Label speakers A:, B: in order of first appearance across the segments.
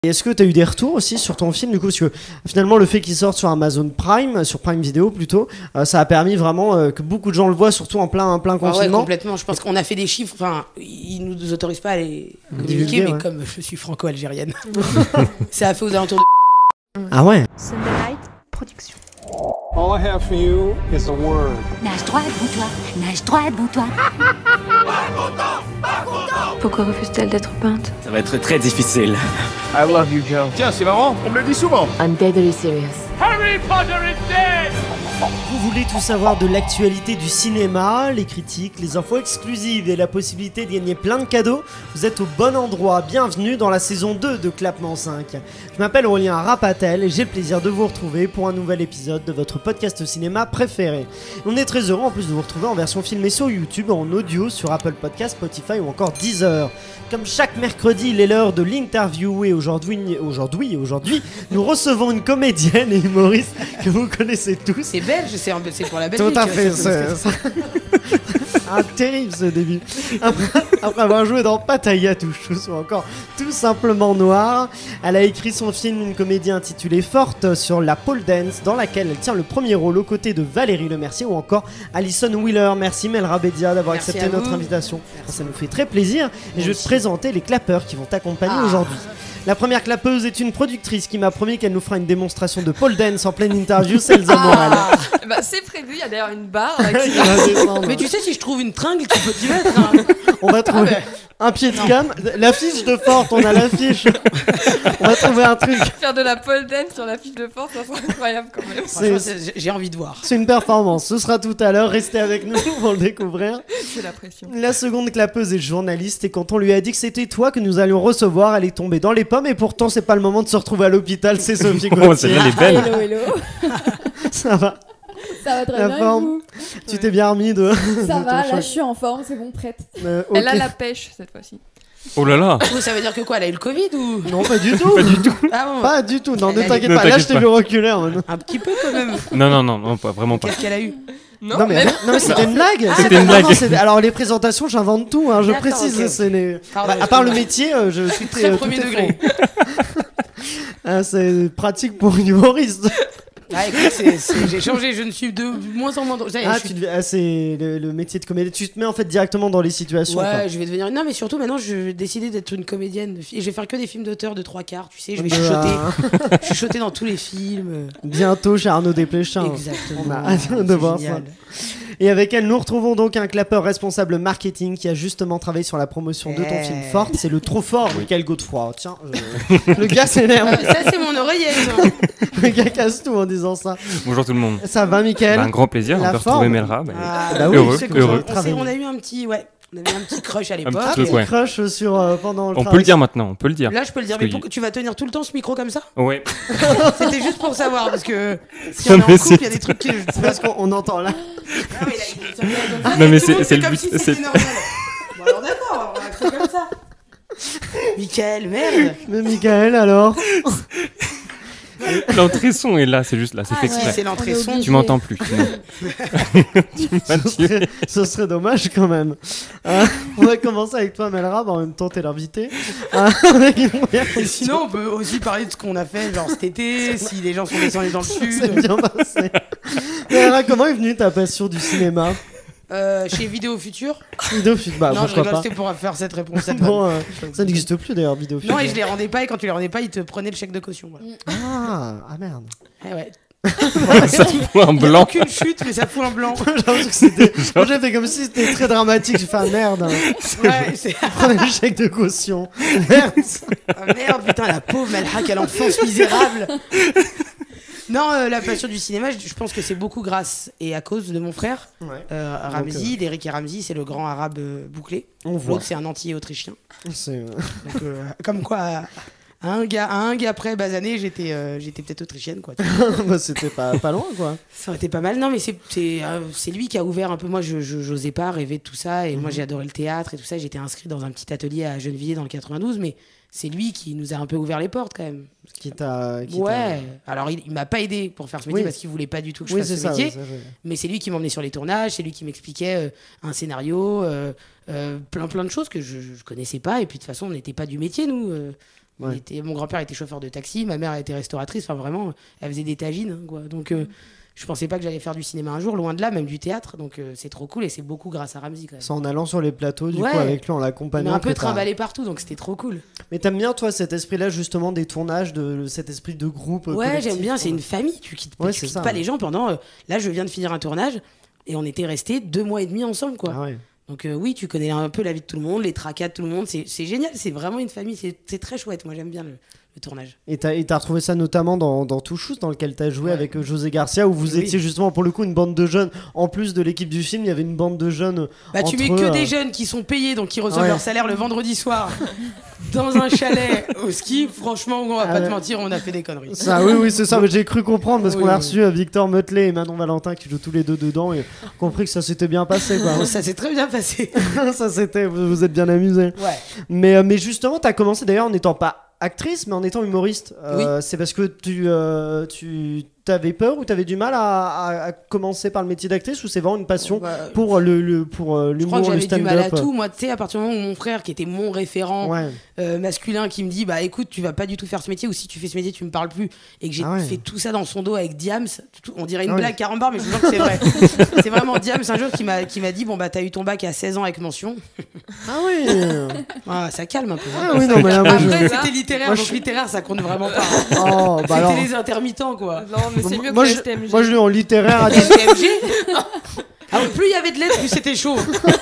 A: Et est-ce que tu as eu des retours aussi sur ton film du coup, parce que finalement le fait qu'il sorte sur Amazon Prime, sur Prime Video plutôt, ça a permis vraiment que beaucoup de gens le voient, surtout en plein confinement.
B: Ouais, complètement. Je pense qu'on a fait des chiffres. Enfin, ils nous autorisent pas à les communiquer, mais comme je suis franco-algérienne, ça a fait aux alentours de.
A: Ah ouais.
C: Sunderlight Production.
D: All I have for you is a word.
E: Nage droit devant toi, nage droit devant toi.
C: Pourquoi refuse-t-elle d'être peinte?
F: Ça va être très difficile.
D: I love you, Joe. Tiens, c'est marrant, on me le dit souvent.
E: I'm deadly serious.
D: Harry Potter is dead!
A: Vous voulez tout savoir de l'actualité du cinéma, les critiques, les infos exclusives et la possibilité de gagner plein de cadeaux? Vous êtes au bon endroit, bienvenue dans la saison 2 de Clapement 5. Je m'appelle Aurélien Rapatel et j'ai le plaisir de vous retrouver pour un nouvel épisode de votre podcast cinéma préféré. On est très heureux en plus de vous retrouver en version filmée sur YouTube, en audio sur Apple Podcasts, Spotify ou encore Deezer. Comme chaque mercredi, il est l'heure de l'interview et aujourd'hui, nous recevons une comédienne et humoriste que vous connaissez tous.
B: C'est belge, c'est pour la Belgique.
A: Tout à fait, c'est terrible ce début. Après avoir joué dans Pattaya Touchous ou encore Tout simplement Noir, elle a écrit son film, une comédie intitulée Forte sur la pole dance, dans laquelle elle tient le premier rôle aux côtés de Valérie Lemercier ou encore Alison Wheeler. Merci Melra Bédia d'avoir accepté notre invitation. Ça nous fait très plaisir et je vais te présenter les clapeurs qui vont t'accompagner aujourd'hui. La première clapeuse est une productrice qui m'a promis qu'elle nous fera une démonstration de pole dance en pleine interview, c'est Elsa Morel.
G: Bah, c'est prévu, il y a d'ailleurs une barre là, qui
B: Mais tu sais, si je trouve une tringle, tu peux t'y mettre. Hein.
A: On va trouver un pied de cam. L'affiche de Forte, on a l'affiche. On va trouver un truc.
G: Faire de la pole dance sur la fiche de force, ça serait incroyable quand même.
B: J'ai envie de voir.
A: C'est une performance, ce sera tout à l'heure, restez avec nous pour le découvrir.
G: C'est la pression.
A: La seconde clapeuse est journaliste et quand on lui a dit que c'était toi que nous allions recevoir, elle est tombée dans les pommes et pourtant c'est pas le moment de se retrouver à l'hôpital, c'est Sophie Gauthier.
F: Oh, celle-là, elle est belle.
H: Hello.
A: Ça va?
H: Ça va très
A: La
H: bien.
A: forme.
H: Et vous?
A: Tu t'es bien remis de...
H: Ça
A: de
H: va, là
A: ton choc.
H: je suis en forme, c'est bon, prête.
A: Ok.
G: Elle a la pêche cette fois-ci.
F: Oh là là.
B: Ça veut dire que quoi? Elle a eu le Covid ou?
A: Non, pas du tout.
F: Pas du tout.
B: Ah bon.
A: Pas du tout, non,
B: Elle
A: ne
B: a-
A: t'inquiète
F: Ne
A: pas, là je
F: t'inquiète
A: t'ai
F: pas.
A: vu reculer. Maintenant.
B: Un petit peu quand même.
F: Non, pas, vraiment pas.
B: Qu'est-ce qu'elle a eu?
A: Non mais c'était une blague.
F: C'était une blague.
A: Alors les présentations, j'invente tout, hein, je
B: D'accord,
A: précise.
B: ok.
A: C'est les...
B: Pardon,
A: à part le métier, je suis
B: Très
A: tout
B: premier
A: est
B: degré.
A: faux. Ah, c'est pratique pour une humoriste.
B: Ah écoute, j'ai changé, je ne suis de moins en moins. Ça y est,
A: Ah,
B: je suis-
A: c'est le métier de comédien. Tu te mets en fait directement dans les situations.
B: Ouais,
A: quoi.
B: je vais devenir. Non, mais surtout maintenant, je vais décider d'être une comédienne. Et je vais faire que des films d'auteur de 3/4, tu sais. Je vais chuchoter. Chuchoter dans tous les films.
A: Bientôt chez Arnaud Desplechin.
B: Exactement.
A: On a hâte de
B: C'est
A: voir
B: génial.
A: ça. Et avec elle, nous retrouvons donc un clapeur responsable marketing qui a justement travaillé sur la promotion de ton film Forte. C'est le trop fort, Michael Godefroy. Tiens, le gars s'énerve.
B: Ça, c'est mon oreillette.
A: Le gars casse tout en disant ça.
F: Bonjour tout le monde.
A: Ça va, Michael?
F: Bah, un grand plaisir, on
A: La
F: peut
A: forme.
F: retrouver Melra. Bah,
A: Bah oui,
F: heureux,
A: c'est que
F: heureux.
B: On a eu un petit. Ouais. On avait un petit crush à l'époque.
F: petit
A: Ah,
F: truc,
A: petit
F: ouais.
A: crush sur pendant le
F: On peut
A: travail.
F: le dire maintenant, on peut le dire.
B: Là, je peux le dire.
F: Parce
B: Mais
F: que
B: pourquoi tu vas tenir tout le temps ce micro comme ça?
F: Ouais.
B: C'était juste pour savoir. Parce que si on est
F: Non,
B: en
F: mais
B: couple, il y a des trucs qui.
A: C'est parce qu'on entend là.
B: Ah, mais là,
F: Non, mais
B: tout le monde
F: c'est
B: fait
F: le
B: comme
F: but,
B: si
F: c'est-
B: c'était normal. Bon, alors d'accord, on va faire comme ça. Michael, merde.
A: Mais Michael, alors?
F: L'entrée son est là, c'est juste là, c'est fait
B: Si,
F: exprès.
B: c'est l'entrée son.
F: Tu m'entends plus. Tu m'as tué.
A: Ce serait dommage quand même. On va commencer avec toi, Melra. En même temps, t'es l'invité. Avec une première
B: Et
A: question.
B: sinon, on peut aussi parler de ce qu'on a fait, genre cet été, si les gens sont descendus dans le
A: C'est
B: sud.
A: bien passé. Melra, comment est venue ta passion du cinéma?
B: Chez Vidéo Futur.
A: Vidéo bah,
B: Non, je
A: pourquoi
B: rigole,
A: pas.
B: c'était pour faire cette réponse. Cette
A: Bon,
B: vanne.
A: ça n'existe plus d'ailleurs, vidéo.
B: Non, et je les rendais pas, et quand tu les rendais pas, ils te prenaient le chèque de caution. Voilà.
A: Ah merde.
B: Eh ouais.
F: Ça fout un
B: Il y a
F: blanc.
B: aucune chute, mais ça fout un blanc.
A: J'avoue que c'était. Moi, j'ai fait comme si c'était très dramatique. J'ai fait ah, merde.
B: Ouais, c'est.
A: Prenez le chèque de caution. Merde.
B: Ah, merde, putain, la pauvre Melha, quelle enfance misérable. Non, la passion du cinéma, je pense que c'est beaucoup grâce et à cause de mon frère,
A: Ouais.
B: Ramzi, d'Eric et Ramzi, c'est le grand arabe bouclé.
A: On voit.
B: L'autre, c'est un entier autrichien.
A: C'est.
B: Donc, comme quoi, à un gars près, basané, j'étais peut-être autrichienne, quoi.
A: Bah, c'était pas loin, quoi.
B: Ça aurait été pas mal. Non, mais c'est lui qui a ouvert un peu. Moi, je n'osais pas rêver de tout ça. Et moi, j'ai adoré le théâtre et tout ça. J'étais inscrit dans un petit atelier à Gennevilliers dans le 92. Mais c'est lui qui nous a un peu ouvert les portes, quand même.
A: Qui t'a.
B: Ouais. Alors, il m'a pas aidé pour faire ce métier
A: Oui.
B: parce qu'il voulait pas du tout que je
A: Oui,
B: fasse
A: c'est
B: ce
A: ça.
B: métier.
A: Ouais, ça,
B: Mais c'est lui qui m'emmenait sur les tournages. C'est lui qui m'expliquait un scénario, plein de choses que je connaissais pas. Et puis, de toute façon, on n'était pas du métier, nous.
A: Ouais.
B: Mon grand-père était chauffeur de taxi, ma mère était restauratrice, enfin vraiment, elle faisait des tagines, hein, quoi. Donc je pensais pas que j'allais faire du cinéma un jour, loin de là, même du théâtre. Donc c'est trop cool et c'est beaucoup grâce à Ramzy quand même.
A: C'est en allant sur les plateaux, du
B: Ouais.
A: coup, avec lui, en
B: Il m'a
A: l'accompagnant.
B: un peu
A: que t'as-
B: trimballé partout, donc c'était trop cool.
A: Mais t'aimes bien, toi, cet esprit-là, justement, des tournages, cet esprit de groupe
B: Ouais,
A: collectif,
B: j'aime bien, c'est
A: quoi.
B: une famille. Tu quittes,
A: Ouais,
B: tu
A: c'est
B: quittes
A: ça,
B: pas
A: ouais.
B: les gens pendant. Là, je viens de finir un tournage et on était restés 2 mois et demi ensemble, quoi.
A: Ah ouais.
B: Donc oui, tu connais un peu la vie de tout le monde, les tracas de tout le monde. C'est génial, c'est vraiment une famille. C'est très chouette. Moi, j'aime bien le tournage.
A: Et t'as retrouvé ça notamment dans Touchous, dans lequel t'as joué
B: Ouais.
A: avec José Garcia, où vous
B: Oui.
A: étiez justement pour le coup une bande de jeunes. En plus de l'équipe du film, il y avait une bande de jeunes.
B: Bah, tu
A: entre
B: mets que
A: eux,
B: des jeunes qui sont payés, donc qui reçoivent
A: Ouais.
B: leur salaire le vendredi soir dans un chalet au ski. Franchement, on va
A: Ah
B: pas
A: ouais.
B: te mentir, on a fait des conneries.
A: Ça, oui, c'est ça. Mais j'ai cru comprendre parce
B: Oui,
A: qu'on a
B: oui.
A: reçu Victor Motley et Manon Valentin qui jouent tous les deux dedans et compris que ça s'était bien passé, quoi.
B: Ça s'est très bien passé.
A: Ça, c'était. Vous êtes bien amusés.
B: Ouais.
A: Mais justement, t'as commencé d'ailleurs en n'étant pas actrice, mais en étant humoriste.
B: Oui.
A: C'est parce que tu t'avais peur ou t'avais du mal à commencer par le métier d'actrice, ou c'est vraiment une passion
B: Bah,
A: pour
B: je crois
A: l'humour,
B: que
A: le
B: j'avais du mal à
A: stand-up?
B: tout. Moi, tu sais, à partir du moment où mon frère, qui était mon référent
A: Ouais.
B: masculin, qui me dit bah écoute, tu vas pas du tout faire ce métier, ou si tu fais ce métier, tu me parles plus, et que j'ai
A: Ah ouais.
B: fait tout ça dans son dos avec Diams, on dirait une
A: Ah ouais.
B: blague carambar, mais je vous jure que c'est vrai. C'est vraiment Diams un jour qui m'a dit bon bah t'as eu ton bac à 16 ans avec mention.
A: Ah oui.
B: Ah, ça calme un peu. hein.
A: Ah oui, non, mais là, moi,
B: Après,
A: je...
B: c'était littéraire,
A: Moi,
B: donc
A: je-
B: littéraire, ça compte vraiment pas.
A: Oh, bah
B: C'était
A: alors.
B: les intermittents, quoi.
G: Non, mais c'est mieux
A: Moi,
G: que
A: je...
G: le STMG.
A: moi, je l'ai en littéraire à dire.
B: STMG. Ah oui, plus il y avait de lettres, plus c'était chaud.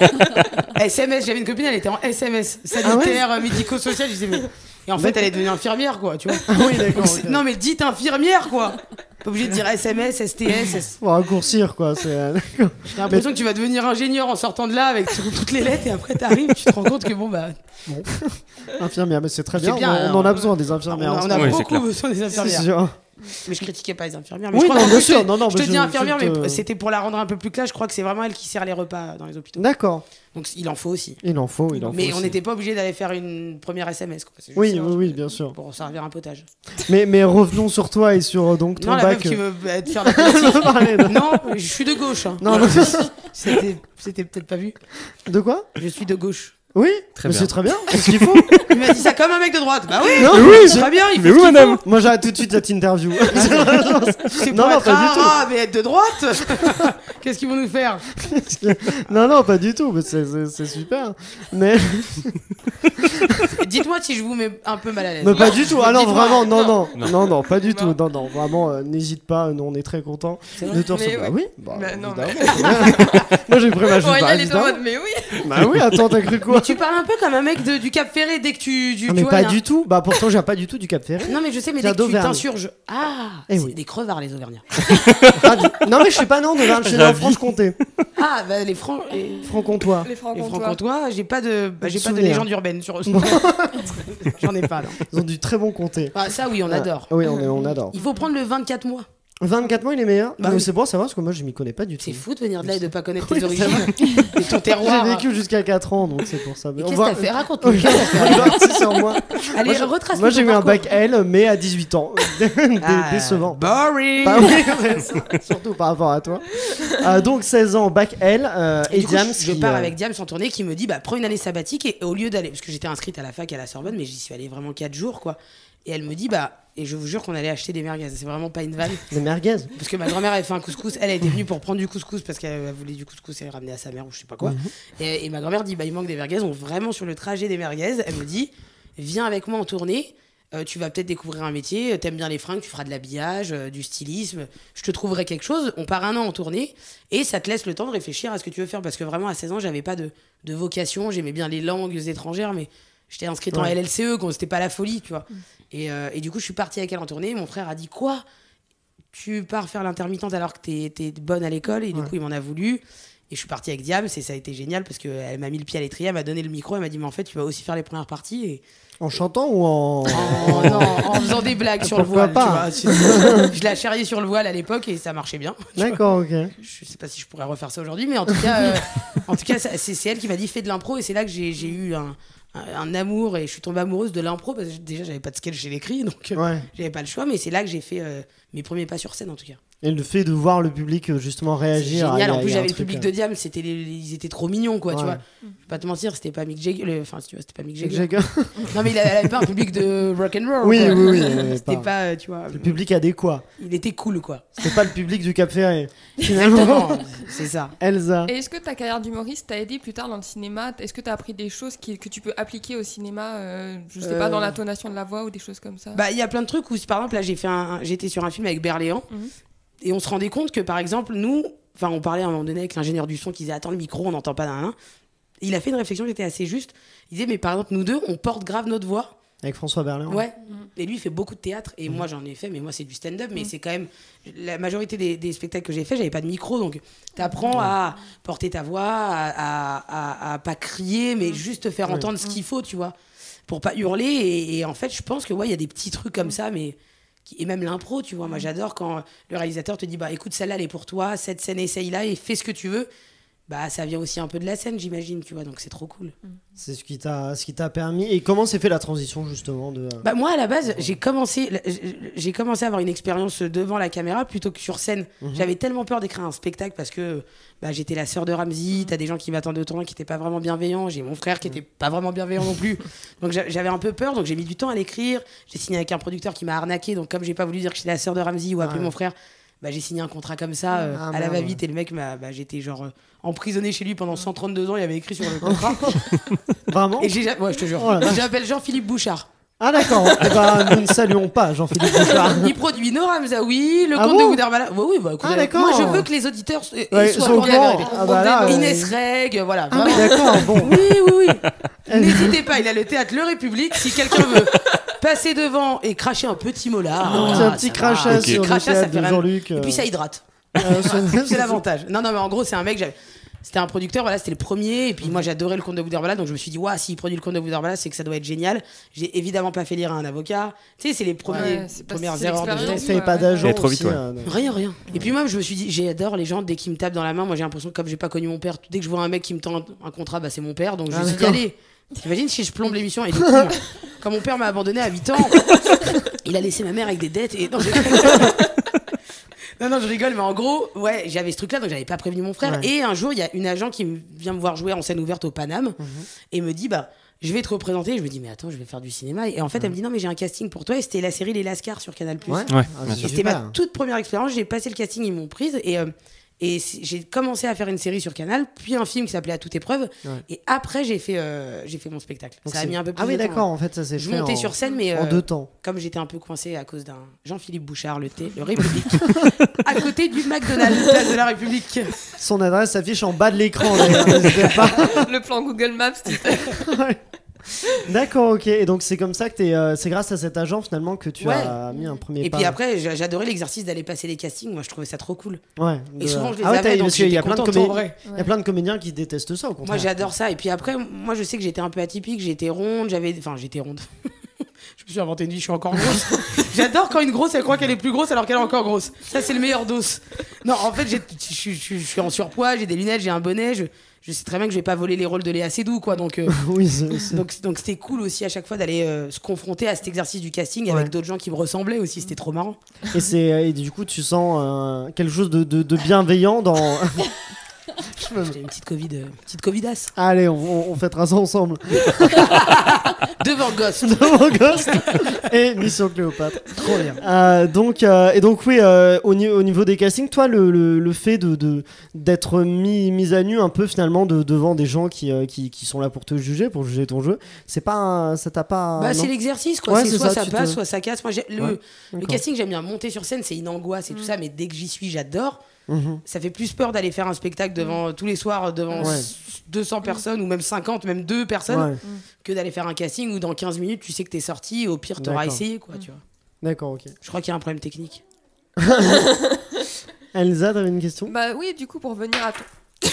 B: SMS, j'avais une copine, elle était en SMS, sanitaire, médico-social, je disais mais... Et en fait, elle est devenue infirmière, quoi, tu vois.
A: Ah oui, d'accord.
B: Non, mais dites infirmière, quoi. Pas obligé de dire SMS, STS.
A: Pour raccourcir, quoi. D'accord.
B: J'ai l'impression que tu vas devenir ingénieur en sortant de là avec toutes les lettres, et après t'arrives, tu te rends compte que bon bah.
A: Infirmière, mais c'est très
B: C'est
A: bien.
B: bien,
A: on
B: alors.
A: en a besoin des infirmières. en ce
B: On a
A: moment.
F: Oui, c'est clair.
B: beaucoup besoin des
A: C'est
B: infirmières.
A: sûr.
B: Mais je critiquais pas les infirmières. Mais
A: Oui,
B: je crois
A: non,
B: qu'en
A: bien
B: plus,
A: sûr. Non,
B: je te
A: mais
B: dis infirmière,
A: je
B: mais
A: te-
B: c'était pour la rendre un peu plus claire. Je crois que c'est vraiment elle qui sert les repas dans les hôpitaux.
A: D'accord.
B: Donc il en faut aussi.
A: Il en faut.
B: Mais on
A: aussi.
B: n'était pas obligé d'aller faire une première SMS, quoi. C'est juste
A: Oui,
B: ça,
A: oui, bien sûr.
B: pour servir un potage.
A: Mais revenons sur toi et sur donc ton
B: Non, la
A: bac.
B: meuf qui veut te faire la politique.
A: Parler de...
B: Non, je suis de gauche. hein.
A: Non, non,
B: C'était peut-être pas vu.
A: de quoi?
B: Je suis de gauche.
A: Oui,
F: Très
A: mais
F: bien.
A: c'est très bien. C'est ce qu'il faut.
B: Il m'a dit ça comme un mec de droite. Bah oui,
A: Non,
F: Mais oui,
A: c'est-
B: très bien, il
F: Mais
B: fait
F: où,
B: ce qu'il
F: madame
B: faut.
A: Moi, j'arrête tout de suite cette interview.
B: C'est
A: Non,
B: pour
A: non,
B: être
A: pas du tout.
B: arabe et être de droite. Qu'est-ce qu'ils vont nous faire?
A: Non, pas du tout. Mais c'est super. Mais
B: Dites-moi si je vous mets un peu mal à l'aise.
A: mais pas du tout. Ah non,
B: Dites-moi.
A: vraiment, non,
F: Non.
A: non, pas du
G: Non.
A: tout. Non, vraiment, n'hésite pas. Nous, on est très contents
B: C'est
A: de
B: vrai
A: te recevoir.
G: Mais
A: Bah oui.
G: Bah non,
A: évidemment. Moi, j'ai pris ma
G: Aurélien,
A: bah,
G: il est en
A: évidemment.
G: mode, mais oui.
A: Bah oui, attends, t'as cru quoi?
B: Tu parles un peu comme un mec du Cap Ferré dès que tu
A: Ah, mais
B: vois,
A: pas
B: il y a un-
A: du tout. Bah pourtant, j'ai pas du tout du Cap Ferré.
B: Non mais je sais, mais
A: Tiens,
B: dès que tu
A: d'Auvergne.
B: t'insurges. Ah,
A: Eh
B: c'est
A: oui.
B: des crevards les Auvergnats.
A: Non, mais je suis pas non de Auvergne, je suis dans
F: Ravi.
A: Franche-Comté.
B: Ah bah les
A: Franc-Comtois.
G: Les
B: les
G: francs-comtois.
B: Francs-Comtois, j'ai pas de
A: Souvenir.
B: légende urbaine sur eux. J'en ai pas. Non.
A: Ils ont du très bon comté.
B: Ah, ça oui, on adore.
A: Oui, on adore.
B: Il faut prendre le 24 mois.
A: 24 mois, il est meilleur.
B: Bah
A: Mais
B: oui.
A: c'est bon à savoir parce que moi, je m'y connais pas du tout.
B: C'est fou de venir de là et de pas connaître
A: Oui,
B: tes
A: c'est
B: origines et ton terroir.
A: J'ai vécu jusqu'à 4 ans, donc c'est pour ça.
B: Et
A: On
B: qu'est-ce que
A: va-
B: t'as fait? Raconte-nous.
A: Oui, c'est sur moi.
B: Allez,
A: Moi,
B: retrace.
A: Moi, j'ai eu un bac L, mais à 18 ans.
B: Ah,
A: Décevant.
B: Boring.
A: Bah oui, surtout par rapport à toi. Donc 16 ans, bac L,
B: Et
A: et
B: du coup,
A: Diams.
B: je
A: qui,
B: pars avec Diams en tournée qui me dit bah prends une année sabbatique et au lieu d'aller parce que j'étais inscrite à la fac à la Sorbonne mais j'y suis allée vraiment 4 jours quoi et elle me dit bah et je vous jure qu'on allait acheter des merguez, c'est vraiment pas une vanne
A: Des merguez.
B: parce que ma grand-mère avait fait un couscous, elle était venue pour prendre du couscous parce qu'elle voulait du couscous et elle ramenait à sa mère ou je sais pas quoi et ma grand-mère dit bah il manque des merguez, on vraiment sur le trajet des merguez, elle me dit viens avec moi en tournée. Tu vas peut-être découvrir un métier, t'aimes bien les fringues, tu feras de l'habillage, du stylisme, je te trouverai quelque chose, on part 1 an en tournée et ça te laisse le temps de réfléchir à ce que tu veux faire parce que vraiment à 16 ans j'avais pas de vocation, j'aimais bien les langues étrangères mais j'étais inscrite en
A: Ouais.
B: LLCE, c'était pas la folie tu vois. Et du coup je suis partie avec elle en tournée, mon frère a dit quoi? Tu pars faire l'intermittente alors que t'es bonne à l'école et du coup il m'en a voulu. Et je suis partie avec Diams et ça a été génial parce qu'elle m'a mis le pied à l'étrier, elle m'a donné le micro, elle m'a dit mais en fait tu vas aussi faire les premières parties et
A: En chantant ou en.
B: en faisant des blagues sur le
A: Pourquoi
B: voile.
A: pas
B: Tu vois. Je l'ai charrié sur le voile à l'époque et ça marchait bien. tu vois.
A: D'accord, ok.
B: Je sais pas si je pourrais refaire ça aujourd'hui, mais en tout cas, c'est elle qui m'a dit fais de l'impro et c'est là que j'ai eu un amour et je suis tombée amoureuse de l'impro parce que déjà j'avais pas de sketch chez l'écrit donc
A: Ouais.
B: j'avais pas le choix, mais c'est là que j'ai fait mes premiers pas sur scène en tout cas.
A: Et le fait de voir le public justement réagir.
B: C'est génial. En
A: il
B: plus,
A: y a un
B: j'avais le
A: truc,
B: public de Diam, ils étaient trop mignons, quoi, tu
A: Ouais.
B: vois. Je vais pas te mentir, c'était pas Mick Jagger. Enfin, si tu vois, c'était pas Mick Jagger.
A: Jagger.
B: Non, mais il avait pas un public de rock'n'roll.
A: Oui,
B: quoi.
A: oui, oui.
B: C'était pas, tu vois.
A: Le public adéquat.
B: Il était cool, quoi.
A: C'était pas le public du Cap Ferré. Finalement,
B: Exactement, c'est ça.
A: Elsa.
G: Et est-ce que ta carrière d'humoriste t'a aidé plus tard dans le cinéma? Est-ce que t'as appris des choses que tu peux appliquer au cinéma, je sais pas, dans l'intonation de la voix ou des choses comme ça?
B: Bah, il y a plein de trucs où, par exemple, là, j'étais sur un film avec Berléand. Et on se rendait compte que, par exemple, nous, on parlait à un moment donné avec l'ingénieur du son qui disait attends, le micro, on n'entend pas d'un. Il a fait une réflexion qui était assez juste. Il disait mais par exemple, nous deux, on porte grave notre voix.
A: Avec François Berléand.
B: Ouais. Et lui, il fait beaucoup de théâtre. Et moi, j'en ai fait, mais moi, c'est du stand-up. Mais c'est quand même. La majorité des spectacles que j'ai fait, j'avais pas de micro. Donc, t'apprends à porter ta voix, à pas crier, mais juste te faire entendre ce qu'il faut, tu vois. Pour pas hurler. Et en fait, je pense que, il y a des petits trucs comme ça, mais. Et même l'impro, tu vois. Moi, j'adore quand le réalisateur te dit bah écoute, celle-là, elle est pour toi, cette scène, essaye-la et fais ce que tu veux. Bah, ça vient aussi un peu de la scène, j'imagine, tu vois. Donc, c'est trop cool.
A: C'est ce qui t'a permis. Et comment s'est fait la transition, justement de...
B: Bah, moi, à la base, j'ai commencé à avoir une expérience devant la caméra plutôt que sur scène. J'avais tellement peur d'écrire un spectacle parce que j'étais la sœur de Ramzy. T'as des gens qui m'attendaient au tournoi qui n'étaient pas vraiment bienveillants. J'ai mon frère qui n'était pas vraiment bienveillant non plus. Donc, j'avais un peu peur. Donc, j'ai mis du temps à l'écrire. J'ai signé avec un producteur qui m'a arnaqué. Donc, comme j'ai pas voulu dire que j'étais la sœur de Ramzy ou appeler mon frère, j'ai signé un contrat comme ça à la va-vite. Et le mec, j'étais genre emprisonné chez lui pendant 132 ans. Il avait écrit sur le contrat.
A: Vraiment?
B: Et je te jure.
A: Oh là là.
B: J'appelle Jean-Philippe Bouchard.
A: Ah d'accord, eh ben, nous ne saluons pas Jean-Philippe Bouchard.
B: Il produit Nora Mzaoui, le
A: Ah
B: comte
A: bon
B: de Wouderbala. Bah oui, bah écoute,
A: Ah, d'accord.
B: moi je veux que les auditeurs
A: Ouais,
B: soient
A: sont au
B: informés de la
A: courant.
B: vérité.
A: Ah bah là,
B: Inès Reg, voilà.
A: Ah oui,
B: vraiment.
A: d'accord, bon.
B: Oui. N'hésitez pas, il a le théâtre Le République. Si quelqu'un veut passer devant et cracher un petit molar.
A: C'est un petit crachat sur le
B: Crachat, ça
A: théâtre
B: fait
A: de
B: rien.
A: Jean-Luc.
B: Et puis ça hydrate.
A: c'est
B: C'est l'avantage. Non, mais en gros, c'est un mec. C'était un producteur, c'était le premier. Et puis moi, j'adorais le comte de Wouderbala. Donc je me suis dit, s'il produit le comte de Wouderbala, c'est que ça doit être génial. J'ai évidemment pas fait lire à un avocat. Tu sais, c'est les premières erreurs de
A: T'as
B: jeunesse.
A: fait pas d'agent
F: trop vite,
A: aussi,
F: ouais.
B: Rien. Et puis moi, je me suis dit, j'adore les gens dès qu'ils me tapent dans la main. Moi, j'ai l'impression que comme j'ai pas connu mon père, dès que je vois un mec qui me tend un contrat, c'est mon père. Donc je me suis dit,
A: d'accord.
B: allez. T'imagines si je plombe l'émission et du coup, quand mon père m'a abandonné à 8 ans, il a laissé ma mère avec des dettes et non, je rigole, mais en gros, j'avais ce truc-là, donc j'avais pas prévenu mon frère.
A: Ouais.
B: Et un jour, il y a une agent qui vient me voir jouer en scène ouverte au Paname et me dit, je vais te représenter. Je me dis, mais attends, je vais faire du cinéma. Et en fait, elle me dit, non, mais j'ai un casting pour toi. Et c'était la série Les Lascars sur Canal+.
A: Ouais.
F: Ouais,
A: Ah,
F: bien
A: c'est
F: sûr.
B: C'était ma
A: super.
B: toute première expérience. J'ai passé le casting, ils m'ont prise. Et j'ai commencé à faire une série sur Canal, puis un film qui s'appelait À toute épreuve.
A: Ouais.
B: Et après, j'ai fait mon spectacle.
A: Donc
B: Ça a mis un peu plus
A: Ah oui,
B: de temps.
A: d'accord, en fait, ça s'est
B: Je
A: fait
B: montais sur scène, mais
A: en 2 temps.
B: comme j'étais un peu coincé à cause d'un Jean-Philippe Bouchard, le République, à côté du McDonald's, place de la République.
A: Son adresse s'affiche en bas de l'écran, d'ailleurs, n'hésitez pas.
G: Le plan Google Maps, tu sais.
A: D'accord, ok. Et donc c'est comme ça que c'est grâce à cet agent finalement que tu as mis un premier
B: Et
A: pas.
B: puis après, j'adorais l'exercice d'aller passer les castings. Moi, je trouvais ça trop cool.
A: Ouais.
B: Et souvent, je les
A: ah ouais,
B: avais, donc
A: parce qu'il y a
B: j'étais
A: plein de
B: contente en vrai.
A: Il y a plein de comédiens qui détestent ça, au contraire.
B: Moi, j'adore ça. Et puis après, moi, je sais que j'étais un peu atypique. J'étais ronde. J'étais ronde. Je me suis inventé une vie, je suis encore grosse. J'adore quand une grosse, elle croit qu'elle est plus grosse alors qu'elle est encore grosse. Ça, c'est le meilleur dos. Non, en fait, je suis en surpoids, j'ai des lunettes, j'ai un bonnet. Je sais très bien que je vais pas voler les rôles de Léa Seydoux, quoi. Donc,
A: oui,
B: donc c'était cool aussi à chaque fois d'aller se confronter à cet exercice du casting
A: Ouais.
B: avec d'autres gens qui me ressemblaient aussi. C'était trop marrant.
A: Et du coup, tu sens quelque chose de bienveillant dans.
B: J'ai une petite covidasse.
A: Allez, on fêtera ça ensemble.
B: Devant Ghost.
A: Devant Ghost et Mission Cléopâtre.
B: Trop bien.
A: Donc oui, au niveau des castings, toi, le fait d'être mis à nu un peu finalement devant des gens qui sont là pour te juger, pour juger ton jeu, ça t'a pas.
B: Bah,
A: non
B: c'est l'exercice, quoi.
A: Ouais,
B: c'est
A: c'est
B: soit
A: ça,
B: ça passe, soit ça casse. Moi, le
A: d'accord.
B: casting, j'aime bien monter sur scène, c'est une angoisse et tout ça, mais dès que j'y suis, j'adore.
A: Mhm.
B: Ça fait plus peur d'aller faire un spectacle devant tous les soirs devant
A: Ouais.
B: 200 personnes ou même 50, même 2 personnes
A: Ouais.
B: que d'aller faire un casting où dans 15 minutes tu sais que t'es sorti et au pire t'auras
A: D'accord.
B: essayé, quoi, tu vois.
A: D'accord, ok.
B: Je crois qu'il y a un problème technique.
A: Elsa, t'avais une question?
G: Bah oui, du coup, pour revenir à ton.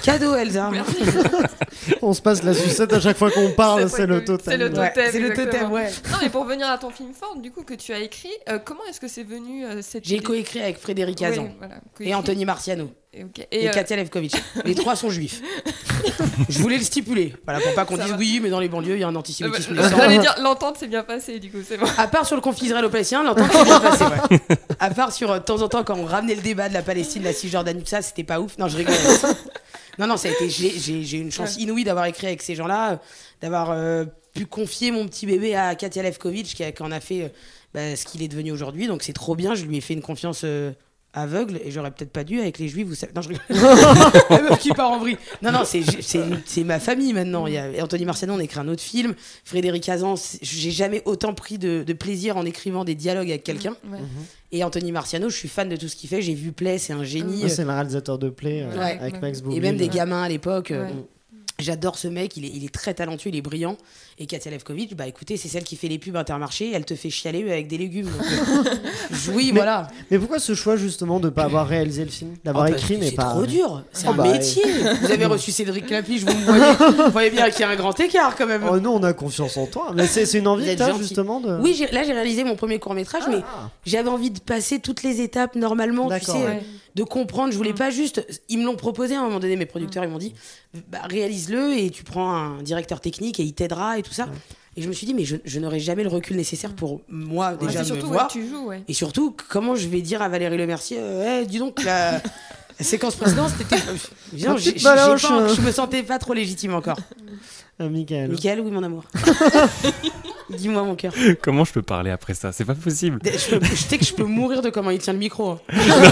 B: Cadeau, Elsa.
A: On se passe la sucette à chaque fois qu'on parle, c'est le totem.
G: C'est le totem.
B: Ouais, c'est le
G: exactement.
B: totem, ouais.
G: Non, mais pour revenir à ton film fort, du coup, que tu as écrit, comment est-ce que c'est venu cette
B: J'ai
G: idée
B: coécrit avec Frédéric
G: Oui,
B: Hazan
G: voilà,
B: et
G: coécrit.
B: Anthony Marciano
G: Ok.
B: et Katia Levkovitch. Les 3 sont juifs. Je voulais le stipuler. Voilà, pour pas qu'on
G: Ça
B: dise
G: va.
B: oui, mais dans les banlieues, il y a un antisémitisme naissant.
G: J'allais dire, l'entente s'est bien passée, du coup, c'est bon.
B: À part sur le conflit israélo-palestinien, l'entente s'est bien passée, ouais. À part sur, de temps en temps, quand on ramenait le débat de la Palestine, la Cisjordanie, tout ça, c'était pas ouf. Non, je rigole. Non, ça a été... J'ai une chance inouïe d'avoir écrit avec ces gens-là, d'avoir pu confier mon petit bébé à Katia Levkovitch, qui en a fait ce qu'il est devenu aujourd'hui. Donc c'est trop bien, je lui ai fait une confiance... aveugle, et j'aurais peut-être pas dû avec les juifs, vous savez. Non, je rigole. La meuf qui part en vrille. Non, c'est ma famille maintenant. Il y a Anthony Marciano, on a écrit un autre film. Frédéric Hazan, j'ai jamais autant pris de plaisir en écrivant des dialogues avec quelqu'un.
G: Ouais.
B: Et Anthony Marciano, je suis fan de tout ce qu'il fait. J'ai vu Play, c'est un génie.
A: Ah, c'est le réalisateur de Play
B: Ouais.
A: avec Max Boublil.
B: Et même des gamins à l'époque.
G: Ouais.
B: J'adore ce mec, il est très talentueux, il est brillant. Et Katia Levkovitch, bah écoutez, c'est celle qui fait les pubs Intermarché, elle te fait chialer avec des légumes. Donc, oui, voilà.
A: Mais pourquoi ce choix justement de pas avoir réalisé le film, d'avoir écrit mais
B: c'est
A: pas.
B: trop dur, c'est
A: Oh,
B: un
A: bah,
B: métier. Vous avez reçu Cédric Clapiche, vous voyez bien qu'il y a un grand écart quand même.
A: Oh, nous on a confiance en toi. Mais c'est une envie
B: Vous
A: que
B: êtes
A: t'as
B: gentil.
A: justement de.
B: Oui, là j'ai réalisé mon premier court-métrage, mais j'avais envie de passer toutes les étapes normalement, tu
A: D'accord,
B: sais,
A: ouais.
B: de comprendre. Je voulais pas juste. Ils me l'ont proposé à un moment donné, mes producteurs, ils m'ont dit réalise-le et tu prends un directeur technique et il t'aidera et tout ça. Et je me suis dit, mais je n'aurai jamais le recul nécessaire pour moi déjà
G: C'est
B: me
G: surtout
B: voir.
G: tu joues, ouais.
B: Et surtout, comment je vais dire à Valérie Lemercier, dis donc, la séquence précédente, c'était. Non,
A: petite baloche.
B: je me sentais pas trop légitime encore.
A: Michael.
B: Michael, oui, mon amour. Dis-moi, mon cœur.
F: Comment je peux parler après ça? C'est pas possible.
B: Je sais que je peux mourir de comment il tient le micro. Hein.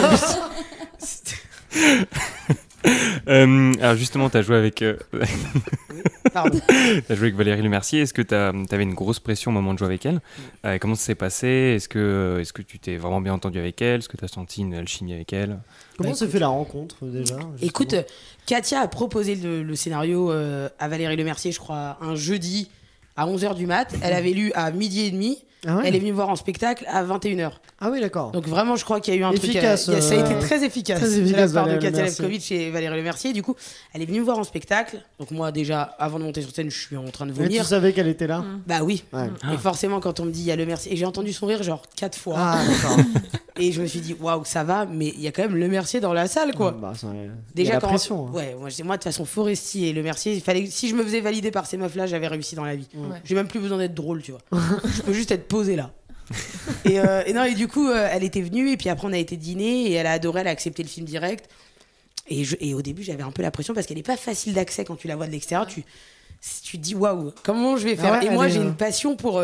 F: Alors justement, t'as joué avec,
B: Pardon.
F: t'as joué avec Valérie Lemercier. Est-ce que t'avais une grosse pression au moment de jouer avec elle? Comment ça s'est passé? Est-ce que tu t'es vraiment bien entendu avec elle? Est-ce que t'as senti une alchimie avec elle?
A: Comment s'est fait la rencontre déjà justement
B: Écoute, Katia a proposé le scénario à Valérie Lemercier, je crois, un jeudi à 11h du mat. Elle avait lu à 12h30.
A: Ah ouais
B: Elle est venue me voir en spectacle à 21h.
A: Ah oui, d'accord.
B: Donc vraiment, je crois qu'il y a eu un
A: Efficace,
B: truc... ça a été très efficace.
A: très
B: de la
A: efficace,
B: part de
A: Valérie
B: Katia
A: Lemercier.
B: Levkovitch et Valérie Lemercier. Du coup, elle est venue me voir en spectacle. Donc moi, déjà, avant de monter sur scène, je suis en train de
A: Mais tu
B: vomir.
A: savais qu'elle était là
B: Bah oui.
A: Ouais.
B: Et forcément, quand on me dit il y a Lemercier... Et j'ai entendu son rire genre 4 fois.
A: Ah d'accord.
B: Et je me suis dit, waouh, ça va, mais il y a quand même Lemercier dans la salle, quoi.
A: Bah, il y a
B: Déjà,
A: la
B: quand...
A: pression. Hein.
B: Ouais, moi, de toute façon, Foresti et Lemercier, si je me faisais valider par ces meufs-là, j'avais réussi dans la vie.
G: Ouais.
B: J'ai même plus besoin d'être drôle, tu vois. Je peux juste être posé là. Et non, et du coup, elle était venue, et puis après, on a été dîner, et elle a adoré, elle a accepté le film direct. Et au début, j'avais un peu la pression parce qu'elle n'est pas facile d'accès quand tu la vois de l'extérieur. Tu te dis, waouh, comment je vais faire?
A: ouais,
B: Et moi,
A: elle est,
B: j'ai une passion pour.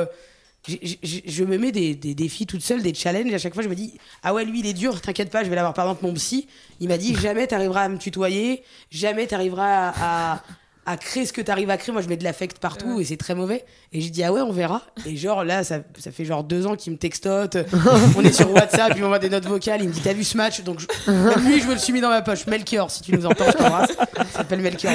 B: Je me mets des défis toute seule, des challenges. À chaque fois, je me dis, ah ouais, lui, il est dur, t'inquiète pas, je vais l'avoir. Par exemple, mon psy, il m'a dit, jamais t'arriveras à me tutoyer, jamais t'arriveras à créer ce que t'arrives à créer. Moi, je mets de l'affect partout et c'est très mauvais. Et j'ai dit, ah ouais, on verra. Et genre, là, ça fait genre 2 ans qu'il me textote. On est sur WhatsApp, il m'envoie des notes vocales. Il me dit, t'as vu ce match? Donc, même lui, je me le suis mis dans ma poche. Melchior, si tu nous entends, je t'embrasse. Il s'appelle Melchior.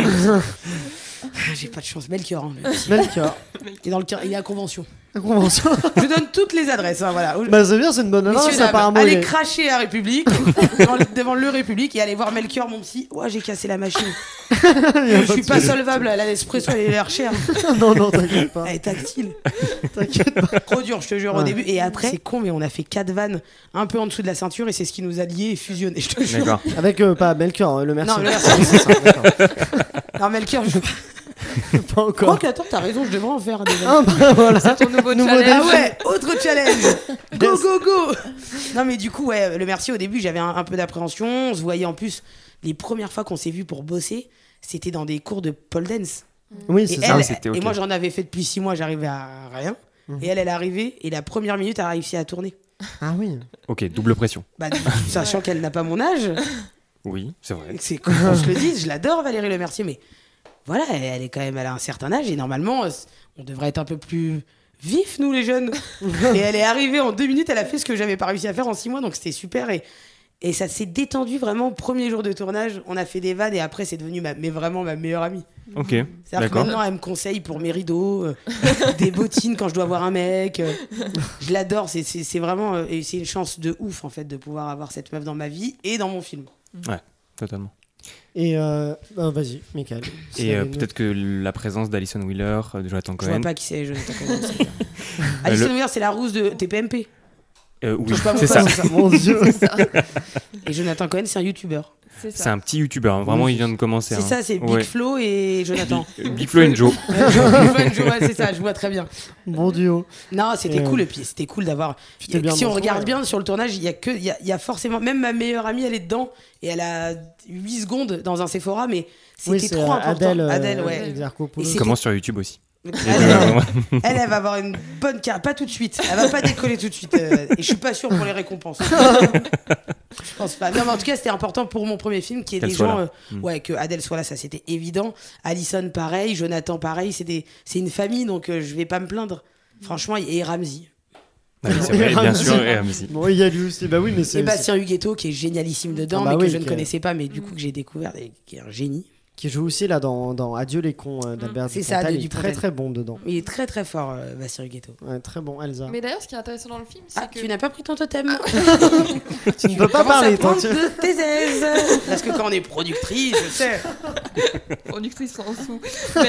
B: J'ai pas de chance. Melchior. Hein,
A: Melchior.
B: il est à Convention.
A: La convention.
B: Je donne toutes les adresses. Hein, voilà.
A: Bah c'est bien, c'est une bonne adresse
B: Messieurs, dames,
A: apparemment.
B: allez
A: il est-
B: cracher à République, devant le République, et allez voir Melchior, mon psy. Ouais, j'ai cassé la machine. Je suis pas solvable, la Nespresso, elle est l'air chère.
A: Non, t'inquiète pas.
B: Elle est tactile.
A: T'inquiète pas.
B: Trop dur, je te jure, au
A: Ouais.
B: début. Et après, c'est con, mais on a fait 4 vannes un peu en dessous de la ceinture, et c'est ce qui nous a liés et fusionnés, je te jure.
F: D'accord.
A: Avec pas Melchior, le merci.
B: Non, le merci.
A: C'est ça, d'accord.
B: Non, Melchior, je
A: Pas
B: crois
A: encore.
B: que, attends, t'as raison, je devrais en faire des vannes.
A: Ah bah voilà.
G: Ton nouveau
A: Nouveau
G: challenge.
B: Ah ouais, autre challenge. Go, go, go. Non, mais du coup, ouais, le merci, au début, j'avais un peu d'appréhension. On se voyait en plus, les premières fois qu'on s'est vu pour bosser, c'était dans des cours de pole dance.
A: Oui,
B: Et,
A: c'est
B: elle,
A: ça.
F: c'était ok.
B: et moi, j'en avais fait depuis 6 mois, j'arrivais à rien. Et elle est arrivée, et la première minute, elle a réussi à tourner.
A: Ah oui.
F: Ok, double pression.
B: Bah, sachant qu'elle n'a pas mon âge,
F: Oui, c'est vrai.
B: c'est qu'on se le dise, je l'adore, Valérie Lemercier, mais voilà, elle est quand même, elle a un certain âge, et normalement, on devrait être un peu plus vifs, nous les jeunes. Et elle est arrivée en 2 minutes, elle a fait ce que j'avais pas réussi à faire en 6 mois, donc c'était super. Et ça s'est détendu vraiment au premier jour de tournage. On a fait des vannes, et après, c'est devenu vraiment ma meilleure amie.
F: Ok,
B: C'est-à-dire que
F: d'accord.
B: maintenant, elle me conseille pour mes rideaux, des bottines quand je dois voir un mec. Je l'adore, c'est vraiment... et c'est une chance de ouf, en fait, de pouvoir avoir cette meuf dans ma vie et dans mon film.
F: Ouais, totalement.
A: Et vas-y, Michael.
F: Et peut-être que la présence d'Alison Wheeler, de Jonathan
B: Je
F: Cohen.
B: vois pas qui c'est Jonathan Cohen. Alison Wheeler, c'est la rousse de TPMP.
F: Oui,
B: Touche pas mon
F: c'est ça.
B: poste.
A: Mon Dieu.
B: Et Jonathan Cohen, c'est un youtubeur.
F: C'est un petit youtubeur, hein. Vraiment, il vient de commencer.
B: C'est ça, c'est Big Flo et Jonathan.
F: Big Flo et Joe.
B: C'est ça, je vois très bien.
A: Bon duo.
B: Non, c'était cool, et puis c'était cool d'avoir. Si on regarde bien sur le tournage, il y a forcément. Même ma meilleure amie, elle est dedans, et elle a 8 secondes dans un Sephora, mais c'était trop important. Adèle, ouais.
F: Commence sur YouTube aussi.
B: Elle va avoir une bonne carte, pas tout de suite. Elle va pas décoller tout de suite. Et je suis pas sûr pour les récompenses. Je pense pas. Non, mais en tout cas, c'était important pour mon premier film qu'il y ait des gens. Que Adèle soit là, ça c'était évident. Alison, pareil. Jonathan, pareil. C'est une famille, donc je vais pas me plaindre. Franchement, et Ramsey.
F: C'est vrai, bien sûr, et Ramsey.
A: Bon, il y a lui aussi. Bah oui, mais c'est.
B: Et Bastien Huguetto qui est génialissime dedans, mais que je ne connaissais pas, mais du coup que j'ai découvert, qui est un génie.
A: Qui joue aussi là dans Adieu les cons d'Albert Dupontel. Il est très très bon dedans.
B: Il est très très fort, Bastien Huguetto.
A: Ouais, très bon, Elsa.
G: Mais d'ailleurs, ce qui est intéressant dans le film, c'est que.
B: Tu n'as pas pris ton totem.
A: Tu ne peux pas parler tant que.
B: De tes aises. Parce que quand on est productrice, je sais.
G: Productrice sans sous.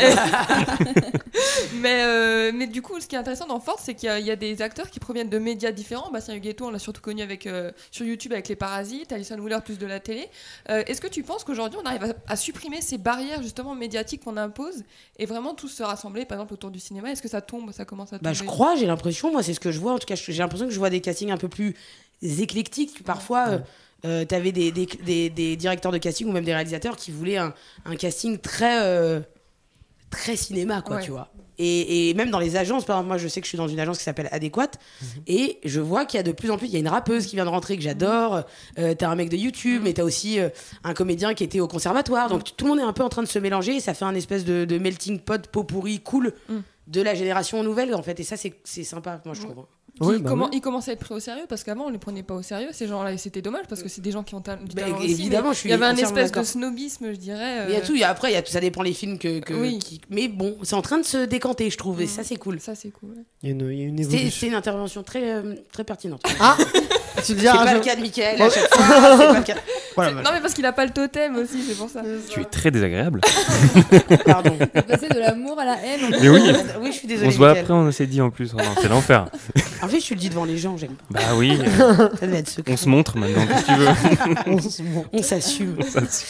G: Mais du coup, ce qui est intéressant dans Force, c'est qu'il y a des acteurs qui proviennent de médias différents. Bastien Huguetto, on l'a surtout connu sur YouTube avec Les Parasites, Alison Wheeler plus de la télé. Est-ce que tu penses qu'aujourd'hui, on arrive à supprimer ces barrières justement médiatiques qu'on impose et vraiment tous se rassembler par exemple autour du cinéma? Est-ce que ça commence à tomber?
B: Je crois, j'ai l'impression, moi c'est ce que je vois, en tout cas j'ai l'impression que je vois des castings un peu plus éclectiques. Parfois t'avais des directeurs de casting ou même des réalisateurs qui voulaient un casting très cinéma, quoi, tu vois. Et même dans les agences, par exemple, moi je sais que je suis dans une agence qui s'appelle Adéquate, et je vois qu'il y a de plus en plus, il y a une rappeuse qui vient de rentrer que j'adore, t'as un mec de YouTube, mais t'as aussi un comédien qui était au conservatoire, donc tout le monde est un peu en train de se mélanger, et ça fait un espèce de melting pot pot pourri cool de la génération nouvelle, en fait, et ça c'est sympa, moi je trouve.
G: Ils commencent à être pris au sérieux parce qu'avant on les prenait pas au sérieux ces gens-là, et c'était dommage parce que c'est des gens qui ont du talent aussi,
B: évidemment,
G: il y avait un espèce de snobisme, je dirais.
B: Il y a tout, après il y a tout, ça dépend les films mais bon, c'est en train de se décanter, je trouve, et ça c'est cool.
A: Il y a une évolution.
B: C'est une intervention très très pertinente.
A: Tu le dis,
B: c'est pas le cas de Mickaël à chaque fois, c'est pas le cas.
G: Non mais parce qu'il a pas le totem aussi, c'est pour ça.
F: Tu es très désagréable.
B: Pardon.
H: Passer de l'amour à la haine.
F: Mais oui.
B: Oui, je suis désolée.
F: On se voit après, on s'est dit en plus. Oh non, c'est l'enfer.
B: En fait, je te le dis devant les gens, j'aime pas.
F: Bah oui.
B: Ça doit être secret.
F: On se montre maintenant, qu'est-ce que tu veux.
B: On s'assume.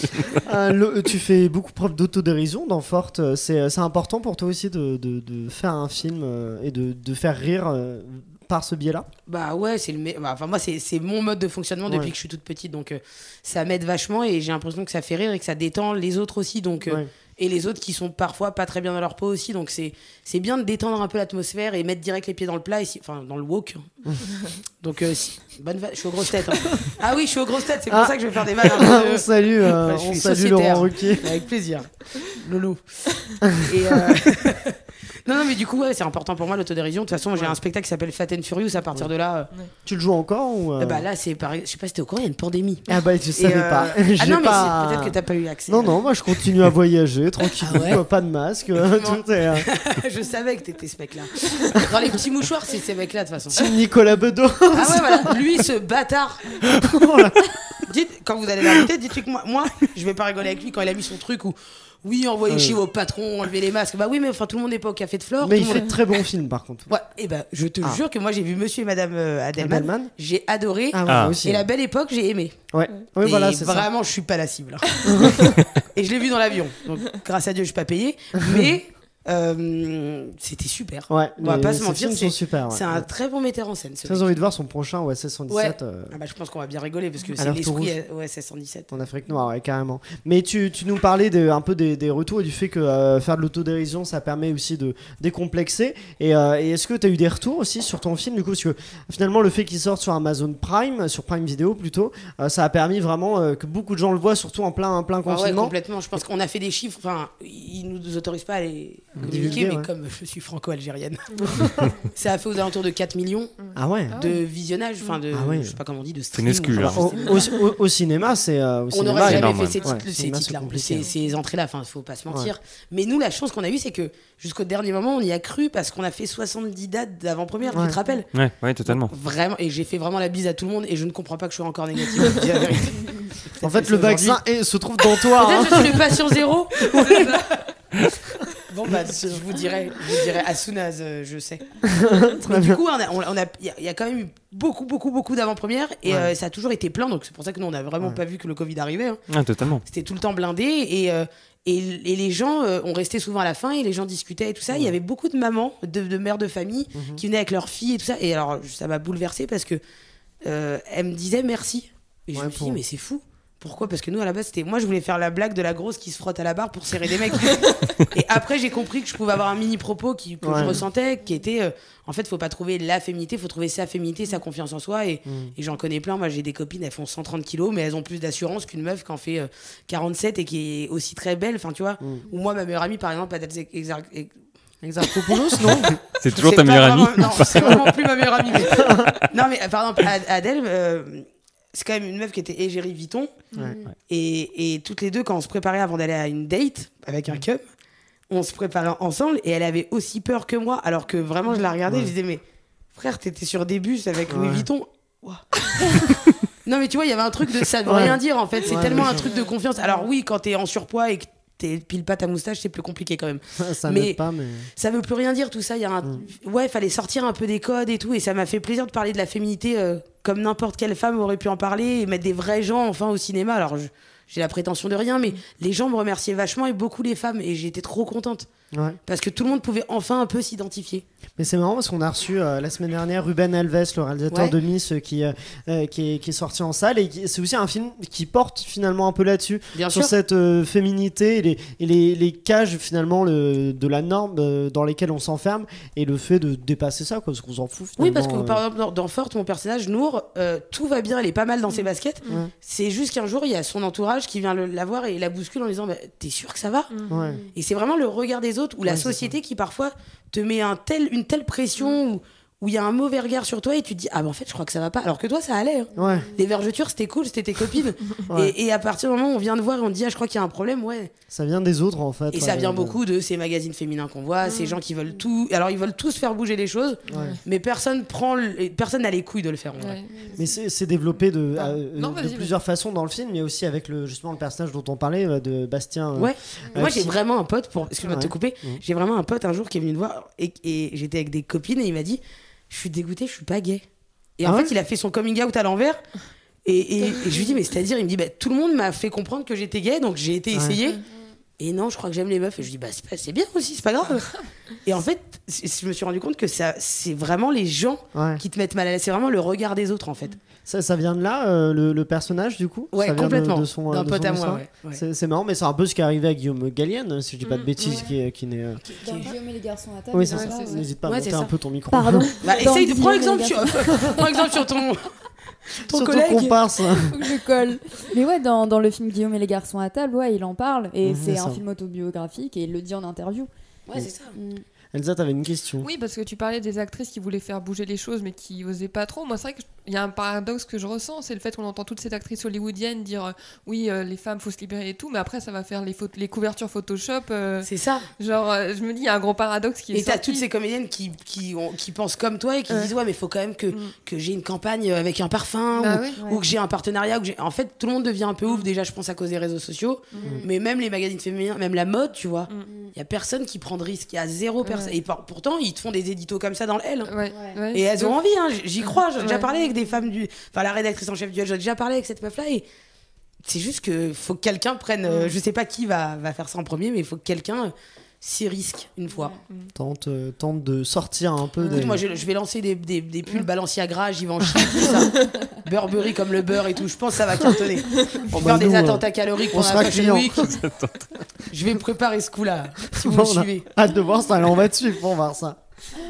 A: Tu fais beaucoup preuve d'autodérision dans Forte. C'est important pour toi aussi de faire un film et de faire rire par ce biais-là?
B: Bah ouais, moi c'est mon mode de fonctionnement depuis que je suis toute petite, donc ça m'aide vachement et j'ai l'impression que ça fait rire et que ça détend les autres aussi, donc et les autres qui sont parfois pas très bien dans leur peau aussi, donc c'est bien de détendre un peu l'atmosphère et mettre direct les pieds dans le plat, enfin dans le wok. Donc je suis aux grosses têtes. Ah oui, je suis aux grosses têtes, c'est pour ça que je vais faire des vannes.
A: On salue, on salue Laurent Ruquier.
B: Avec plaisir. Loulou. Et non, mais du coup, c'est important pour moi l'autodérision. De toute façon, j'ai un spectacle qui s'appelle Fat and Furious. À partir de là.
A: Tu le joues encore ou
B: Bah là, c'est pareil. Je sais pas si t'es au courant, il y a une pandémie.
A: Ah bah, tu savais pas.
B: Non, mais peut-être que t'as pas eu accès.
A: Non, moi je continue à voyager tranquillement, pas de masque. Tout est,
B: Je savais que t'étais ce mec-là. Dans les petits mouchoirs, c'est ces mecs-là de toute façon.
A: C'est Nicolas Bedos.
B: Ah ouais, voilà. Lui, ce bâtard. Quand vous allez l'inviter, dites-lui que moi, je vais pas rigoler avec lui quand il a mis son truc où. Oui, envoyer chez vos patrons, enlever les masques. Bah oui, mais enfin, tout le monde n'est pas au Café de Flore.
A: Mais il fait de très bons films, par contre.
B: Ouais, et bah, je te jure que moi, j'ai vu Monsieur et Madame Adelman. J'ai adoré.
A: Aussi,
B: et La Belle Époque, j'ai aimé.
A: Ouais, voilà, c'est
B: vraiment, je suis pas la cible. Et je l'ai vu dans l'avion. Donc, grâce à Dieu, je suis pas payé. Mais c'était super.
A: Ouais,
B: on va pas se mentir,
A: c'est super.
B: C'est un très bon metteur en scène.
A: Très envie de voir son prochain OSS 117.
B: Bah, je pense qu'on va bien rigoler parce que c'est l'esprit OSS 117.
A: En Afrique noire, ouais, carrément. Mais tu nous parlais un peu des retours et du fait que faire de l'autodérision, ça permet aussi de décomplexer. Et est-ce que tu as eu des retours aussi sur ton film, du coup, parce que finalement le fait qu'il sorte sur Amazon Prime, sur Prime Video plutôt, ça a permis vraiment que beaucoup de gens le voient, surtout en plein confinement.
B: Ouais, complètement. Je pense qu'on a fait des chiffres. Enfin, ils nous autorisent pas à les communiqué, mais comme je suis franco-algérienne, ça a fait aux alentours de 4 millions de visionnages, enfin je sais pas comment on dit, de stream.
F: C'est une excuse.
A: Au cinéma, c'est.
B: On n'aurait jamais fait ces titres-là, ces entrées-là, enfin, faut pas se mentir. Mais nous, la chance qu'on a eue, c'est que jusqu'au dernier moment, on y a cru parce qu'on a fait 70 dates d'avant-première, tu te rappelles ?
F: Ouais, totalement.
B: Donc, vraiment, et j'ai fait vraiment la bise à tout le monde et je ne comprends pas que je sois encore négative. Je dis la vérité.
A: En fait, le vaccin se trouve dans toi.
B: Peut-être je suis le patient zéro. Bon bah je vous dirai as soon as je sais. Mais du coup il y a quand même eu beaucoup d'avant-premières et ça a toujours été plein, donc c'est pour ça que nous on n'a vraiment pas vu que le Covid arrivait.
F: Totalement.
B: C'était tout le temps blindé et les gens ont resté souvent à la fin et les gens discutaient et tout ça. Il y avait beaucoup de mamans, de mères de famille qui venaient avec leurs filles et tout ça. Et alors ça m'a bouleversée parce que elles me disaient merci. Et je me suis dit mais c'est fou. Pourquoi ? Parce que nous, à la base, moi, je voulais faire la blague de la grosse qui se frotte à la barre pour serrer des mecs. Et après, j'ai compris que je pouvais avoir un mini-propos que je ressentais, qui était, en fait, faut pas trouver la féminité, faut trouver sa féminité, sa confiance en soi. Et j'en connais plein. Moi, j'ai des copines, elles font 130 kilos, mais elles ont plus d'assurance qu'une meuf qui en fait 47 et qui est aussi très belle. Enfin, tu vois. Ou moi, ma meilleure amie, par exemple, Adèle
A: Exarchopoulos, non ?
F: C'est toujours ta meilleure amie ?
B: Non, c'est vraiment plus ma meilleure amie. Mais... Non, mais par exemple, Adèle... c'est quand même une meuf qui était égérie Vuitton. Et toutes les deux, quand on se préparait avant d'aller à une date avec un cum, on se préparait ensemble et elle avait aussi peur que moi. Alors que vraiment, je la regardais, je disais, mais frère, t'étais sur des bus avec Louis Vuitton. Non, mais tu vois, il y avait un truc de ça veut rien dire en fait. C'est tellement un truc de confiance. Alors oui, quand t'es en surpoids et que t'épiles pas ta moustache, c'est plus compliqué quand même.
A: Ça m'aide pas, mais
B: ça veut plus rien dire tout ça. Il y a fallait sortir un peu des codes et tout, et ça m'a fait plaisir de parler de la féminité comme n'importe quelle femme aurait pu en parler et mettre des vrais gens enfin au cinéma. Alors j'ai la prétention de rien, mais les gens me remerciaient vachement et beaucoup les femmes, et j'étais trop contente parce que tout le monde pouvait enfin un peu s'identifier.
A: Mais c'est marrant parce qu'on a reçu la semaine dernière Ruben Alves, le réalisateur de Miss, qui est sorti en salle, et c'est aussi un film qui porte finalement un peu là-dessus, sur cette féminité et les cages finalement de la norme dans lesquelles on s'enferme, et le fait de dépasser ça, parce qu'on s'en fout finalement.
B: Oui, parce que par exemple dans Forte, mon personnage Nour, tout va bien, elle est pas mal dans ses baskets. C'est juste qu'un jour il y a son entourage qui vient la voir et la bouscule en disant bah, t'es sûr que ça va ? Et c'est vraiment le regard des autres ou la société qui parfois te met une telle pression où il y a un mauvais regard sur toi et tu te dis ah bah en fait je crois que ça va pas, alors que toi ça allait les vergetures c'était cool, c'était tes copines. Et à partir du moment où on vient de voir et on dit ah je crois qu'il y a un problème, ça
A: vient des autres en fait,
B: et ça vient beaucoup de ces magazines féminins qu'on voit, ces gens qui veulent tout, alors ils veulent tous faire bouger les choses, mais personne n'a les couilles de le faire en vrai.
A: Mais c'est développé de plusieurs façons dans le film, mais aussi avec justement le personnage dont on parlait de Bastien.
B: Moi j'ai vraiment un pote, excuse-moi de te couper, j'ai vraiment un pote un jour qui est venu me voir et j'étais avec des copines et il m'a dit je suis dégoûté, je suis pas gay. Et en fait, il a fait son coming out à l'envers. Et je lui dis, mais c'est-à-dire, il me dit, bah, tout le monde m'a fait comprendre que j'étais gay, donc j'ai été essayer. Et non, je crois que j'aime les meufs. Et je lui dis, bah, c'est bien aussi, c'est pas grave. Et en fait, je me suis rendu compte que c'est vraiment les gens qui te mettent mal à l'aise. C'est vraiment le regard des autres, en fait.
A: Ça vient de là, le personnage, du coup ?
B: Ouais,
A: ça
B: complètement.
A: D'un
B: pote à moi,
A: C'est marrant, mais c'est un peu ce qui est arrivé à Guillaume Gallienne, si je dis pas de bêtises, qui n'est...
H: Dans Guillaume et les garçons à table.
A: Oui, c'est ça. N'hésite pas à monter un peu ton micro.
H: Pardon.
B: Essaye de prendre exemple sur ton collègue.
A: Ton comparse.
H: Faut que je colle. Mais ouais, dans le film Guillaume et les garçons à table, il en parle, et c'est un film autobiographique, et il le dit en interview.
B: Ouais, c'est ça.
A: Elsa, t'avais une question.
G: Oui, parce que tu parlais des actrices qui voulaient faire bouger les choses mais qui osaient pas trop. Moi, c'est vrai qu'il y a un paradoxe que je ressens, c'est le fait qu'on entend toutes ces actrices hollywoodiennes dire oui, les femmes, faut se libérer et tout, mais après, ça va faire les couvertures Photoshop.
B: C'est ça.
G: Genre, je me dis, il y a un gros paradoxe qui est sorti.
B: Et t'as toutes ces comédiennes qui pensent comme toi et qui disent ouais, mais il faut quand même que j'ai une campagne avec un parfum ou que j'ai un partenariat. En fait, tout le monde devient un peu ouf, déjà, je pense, à cause des réseaux sociaux, mais même les magazines féminins, même la mode, tu vois, il y a personne qui prend de risque, il y a zéro personne. Et pourtant, ils te font des éditos comme ça dans le L. Et elles ont envie, j'y crois. J'ai déjà parlé avec des femmes enfin, la rédactrice en chef du L, j'ai déjà parlé avec cette meuf-là. Et c'est juste que faut que quelqu'un prenne. Je sais pas qui va faire ça en premier, mais il faut que quelqu'un s'y risque une fois.
A: Tente de sortir un peu des...
B: Moi, je vais lancer des pulls Balenciaga, j'y vais en Chine, tout ça. Burberry comme le beurre et tout. Je pense que ça va cartonner. Pour faire des attentats caloriques pendant la Fashion Week. Je vais me préparer ce coup-là, si vous me suivez.
A: Hâte de voir ça, là, on va te suivre pour voir ça.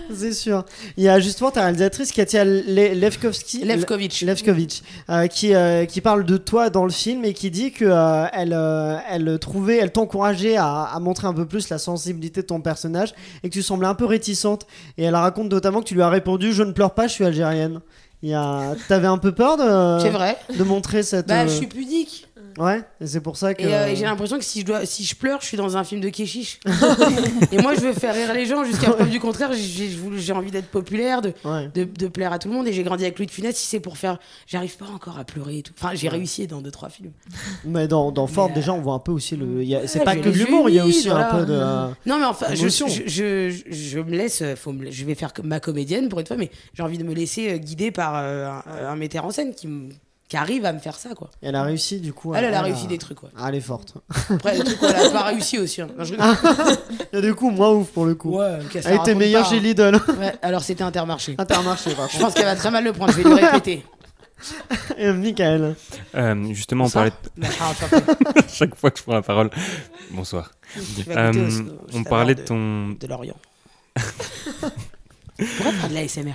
A: C'est sûr. Il y a justement ta réalisatrice Katia Lefkovitch, qui parle de toi dans le film et qui dit que elle t'encourageait à montrer un peu plus la sensibilité de ton personnage et que tu semblais un peu réticente. Et elle raconte notamment que tu lui as répondu: je ne pleure pas, je suis algérienne. T'avais un peu peur
B: C'est vrai.
A: de montrer cette.
B: Je suis pudique.
A: Ouais, et c'est pour ça que.
B: Et j'ai l'impression que si je pleure, je suis dans un film de Keshish. Et moi, je veux faire rire les gens jusqu'à preuve du contraire. J'ai envie d'être populaire, de plaire à tout le monde. Et j'ai grandi avec Louis de Funès. Si c'est pour faire. J'arrive pas encore à pleurer et tout. Enfin, j'ai réussi dans 2-3 films.
A: Mais dans Ford, déjà, on voit un peu aussi le. C'est pas que de l'humour, il y a aussi un peu de.
B: Non, mais enfin, je me laisse. Je vais faire ma comédienne pour une fois, mais j'ai envie de me laisser guider par un metteur en scène qui arrive à me faire ça, quoi.
A: Et elle a réussi, du coup.
B: Elle a réussi des trucs, ouais.
A: Ah, elle est forte.
B: Après, des trucs elle a pas réussi aussi. Hein. Non,
A: et du coup, moins ouf pour le coup.
B: Ouais,
A: elle était meilleure chez Lidl.
B: Ouais, alors c'était Intermarché.
A: Intermarché, par contre.
B: Je pense qu'elle va très mal le prendre, je vais lui répéter.
A: Et Michael.
F: Justement, on parlait. Chaque fois que je prends la parole. Bonsoir. On parlait de
B: l'Orient. Pourquoi pas de l'ASMR?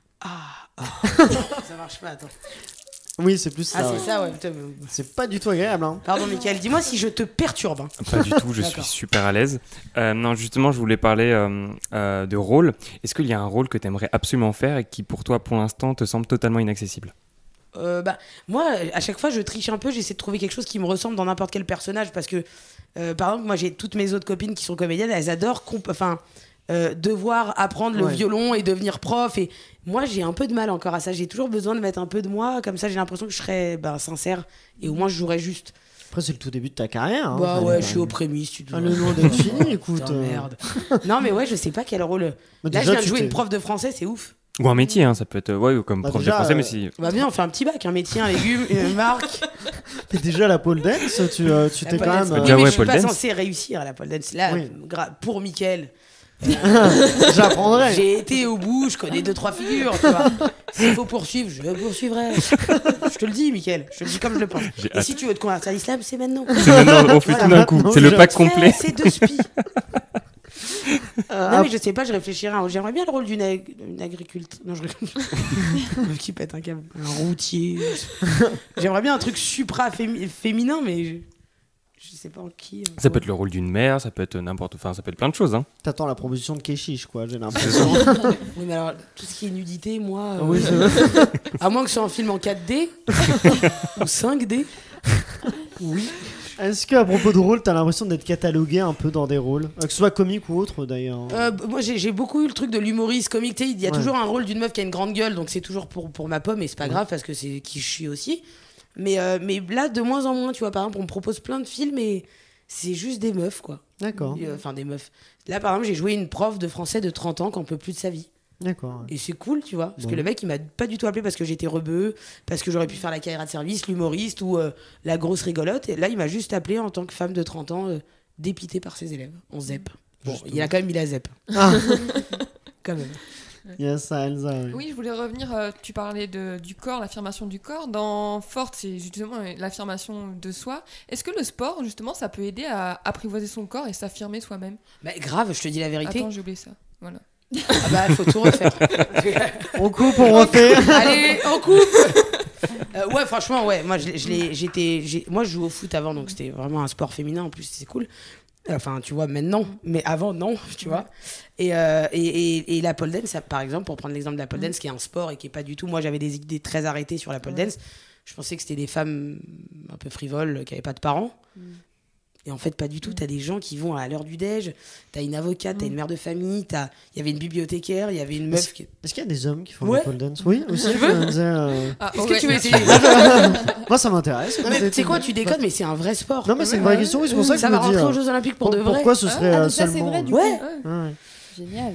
B: Ça marche pas, attends.
A: Oui, c'est plus ça.
B: Ah, c'est ça, ouais.
A: C'est pas du tout agréable. Hein.
B: Pardon, Mickaël, dis-moi si je te perturbe. Hein.
F: Pas du tout, je suis super à l'aise. Non, justement, je voulais parler de rôle. Est-ce qu'il y a un rôle que tu aimerais absolument faire et qui, pour toi, pour l'instant, te semble totalement inaccessible?
B: Moi, à chaque fois, je triche un peu. J'essaie de trouver quelque chose qui me ressemble dans n'importe quel personnage. Parce que, par exemple, moi, j'ai toutes mes autres copines qui sont comédiennes. Elles adorent devoir apprendre le violon et devenir prof. Et moi, j'ai un peu de mal encore à ça. J'ai toujours besoin de mettre un peu de moi. Comme ça, j'ai l'impression que je serais sincère. Et au moins, je jouerais juste.
A: Après, c'est le tout début de ta carrière. Hein,
B: ouais, je suis aux prémices. Tu
A: le nom d'être fini, écoute.
B: Merde. Non, mais ouais, je sais pas quel rôle. Là, je viens de jouer une prof de français, c'est ouf.
F: Ou un métier, hein, ça peut être comme prof de français, mais si.
B: Bien, on fait un petit bac, un métier, un légume, une marque.
A: Mais déjà, la pole dance, tu t'es quand même.
B: Mais je suis pas censé réussir à la pole dance. Là, pour Mickaël.
A: J'apprendrai.
B: J'ai été au bout, je connais 2-3 figures, tu vois. S'il faut poursuivre, je poursuivrai. Je te le dis, Mickaël, je te le dis comme je le pense. Et si tu veux te convertir à l'islam, c'est maintenant.
F: On fait tout d'un coup, c'est le pack complet.
B: C'est 2 spies. Non, mais je sais pas, je réfléchirais. J'aimerais bien le rôle d'une agricultrice. Non, je qui pète un câble. Un routier. J'aimerais bien un truc supra-féminin, mais. Je sais pas en qui.
F: Ça peut être le rôle d'une mère, ça peut être ça peut être plein de choses. Hein.
A: T'attends la proposition de Keshish, quoi, j'ai l'impression.
B: Oui, mais alors, tout ce qui est nudité, moi. À moins que ce soit un film en 4D ou 5D. Oui.
A: Est-ce qu'à propos de rôle, t'as l'impression d'être catalogué un peu dans des rôles, que ce soit comique ou autre d'ailleurs?
B: Moi, j'ai beaucoup eu le truc de l'humoriste comique. Il y a toujours un rôle d'une meuf qui a une grande gueule, donc c'est toujours pour ma pomme, et c'est pas grave parce que c'est qui je suis aussi. Mais là, de moins en moins, tu vois, par exemple, on me propose plein de films et c'est juste des meufs, quoi.
A: D'accord.
B: Enfin, des meufs. Là, par exemple, j'ai joué une prof de français de 30 ans qui en peut plus de sa vie.
A: D'accord.
B: Et c'est cool, tu vois. Parce que le mec, il m'a pas du tout appelé parce que j'étais rebeu, parce que j'aurais pu faire la carrière de service, l'humoriste ou la grosse rigolote. Et là, il m'a juste appelé en tant que femme de 30 ans, dépitée par ses élèves, en ZEP. Bon, il a quand même mis la ZEP.
A: Ah.
B: Quand même.
A: Yes, Elsa.
G: Oui, je voulais revenir. Tu parlais du corps, l'affirmation du corps. Dans Forte, c'est justement l'affirmation de soi. Est-ce que le sport, justement, ça peut aider à apprivoiser son corps et s'affirmer soi-même?
B: Grave, je te dis la vérité.
G: Attends, j'ai oublié ça. Voilà.
B: Il faut tout refaire.
A: On coupe, on refait.
B: Allez, on coupe. Ouais, franchement, ouais. Moi, moi, je joue au foot avant, donc c'était vraiment un sport féminin. En plus, c'est cool. Enfin, tu vois, maintenant, mais avant, non, tu vois. Et la pole dance, par exemple, pour prendre l'exemple de la pole dance, qui est un sport et qui est pas du tout. Moi, j'avais des idées très arrêtées sur la pole dance. Je pensais que c'était des femmes un peu frivoles, qui n'avaient pas de parents. Et en fait, pas du tout. T'as des gens qui vont à l'heure du déj, t'as une avocate, t'as une mère de famille, il y avait une bibliothécaire, il y avait une meuf.
A: Est-ce qu'il y a des hommes qui font la pole dance? Oui, aussi.
B: Tu veux Est-ce que tu veux essayer?
A: Moi, ça m'intéresse.
B: Tu sais quoi, tu déconnes, mais c'est un vrai sport.
A: Non, mais c'est une vraie question, c'est pour ça que
B: ça va rentrer aux Jeux Olympiques pour de vrai.
A: Pourquoi ce serait
H: ça,
A: seulement...
H: c'est vrai, du
B: coup.
H: Génial.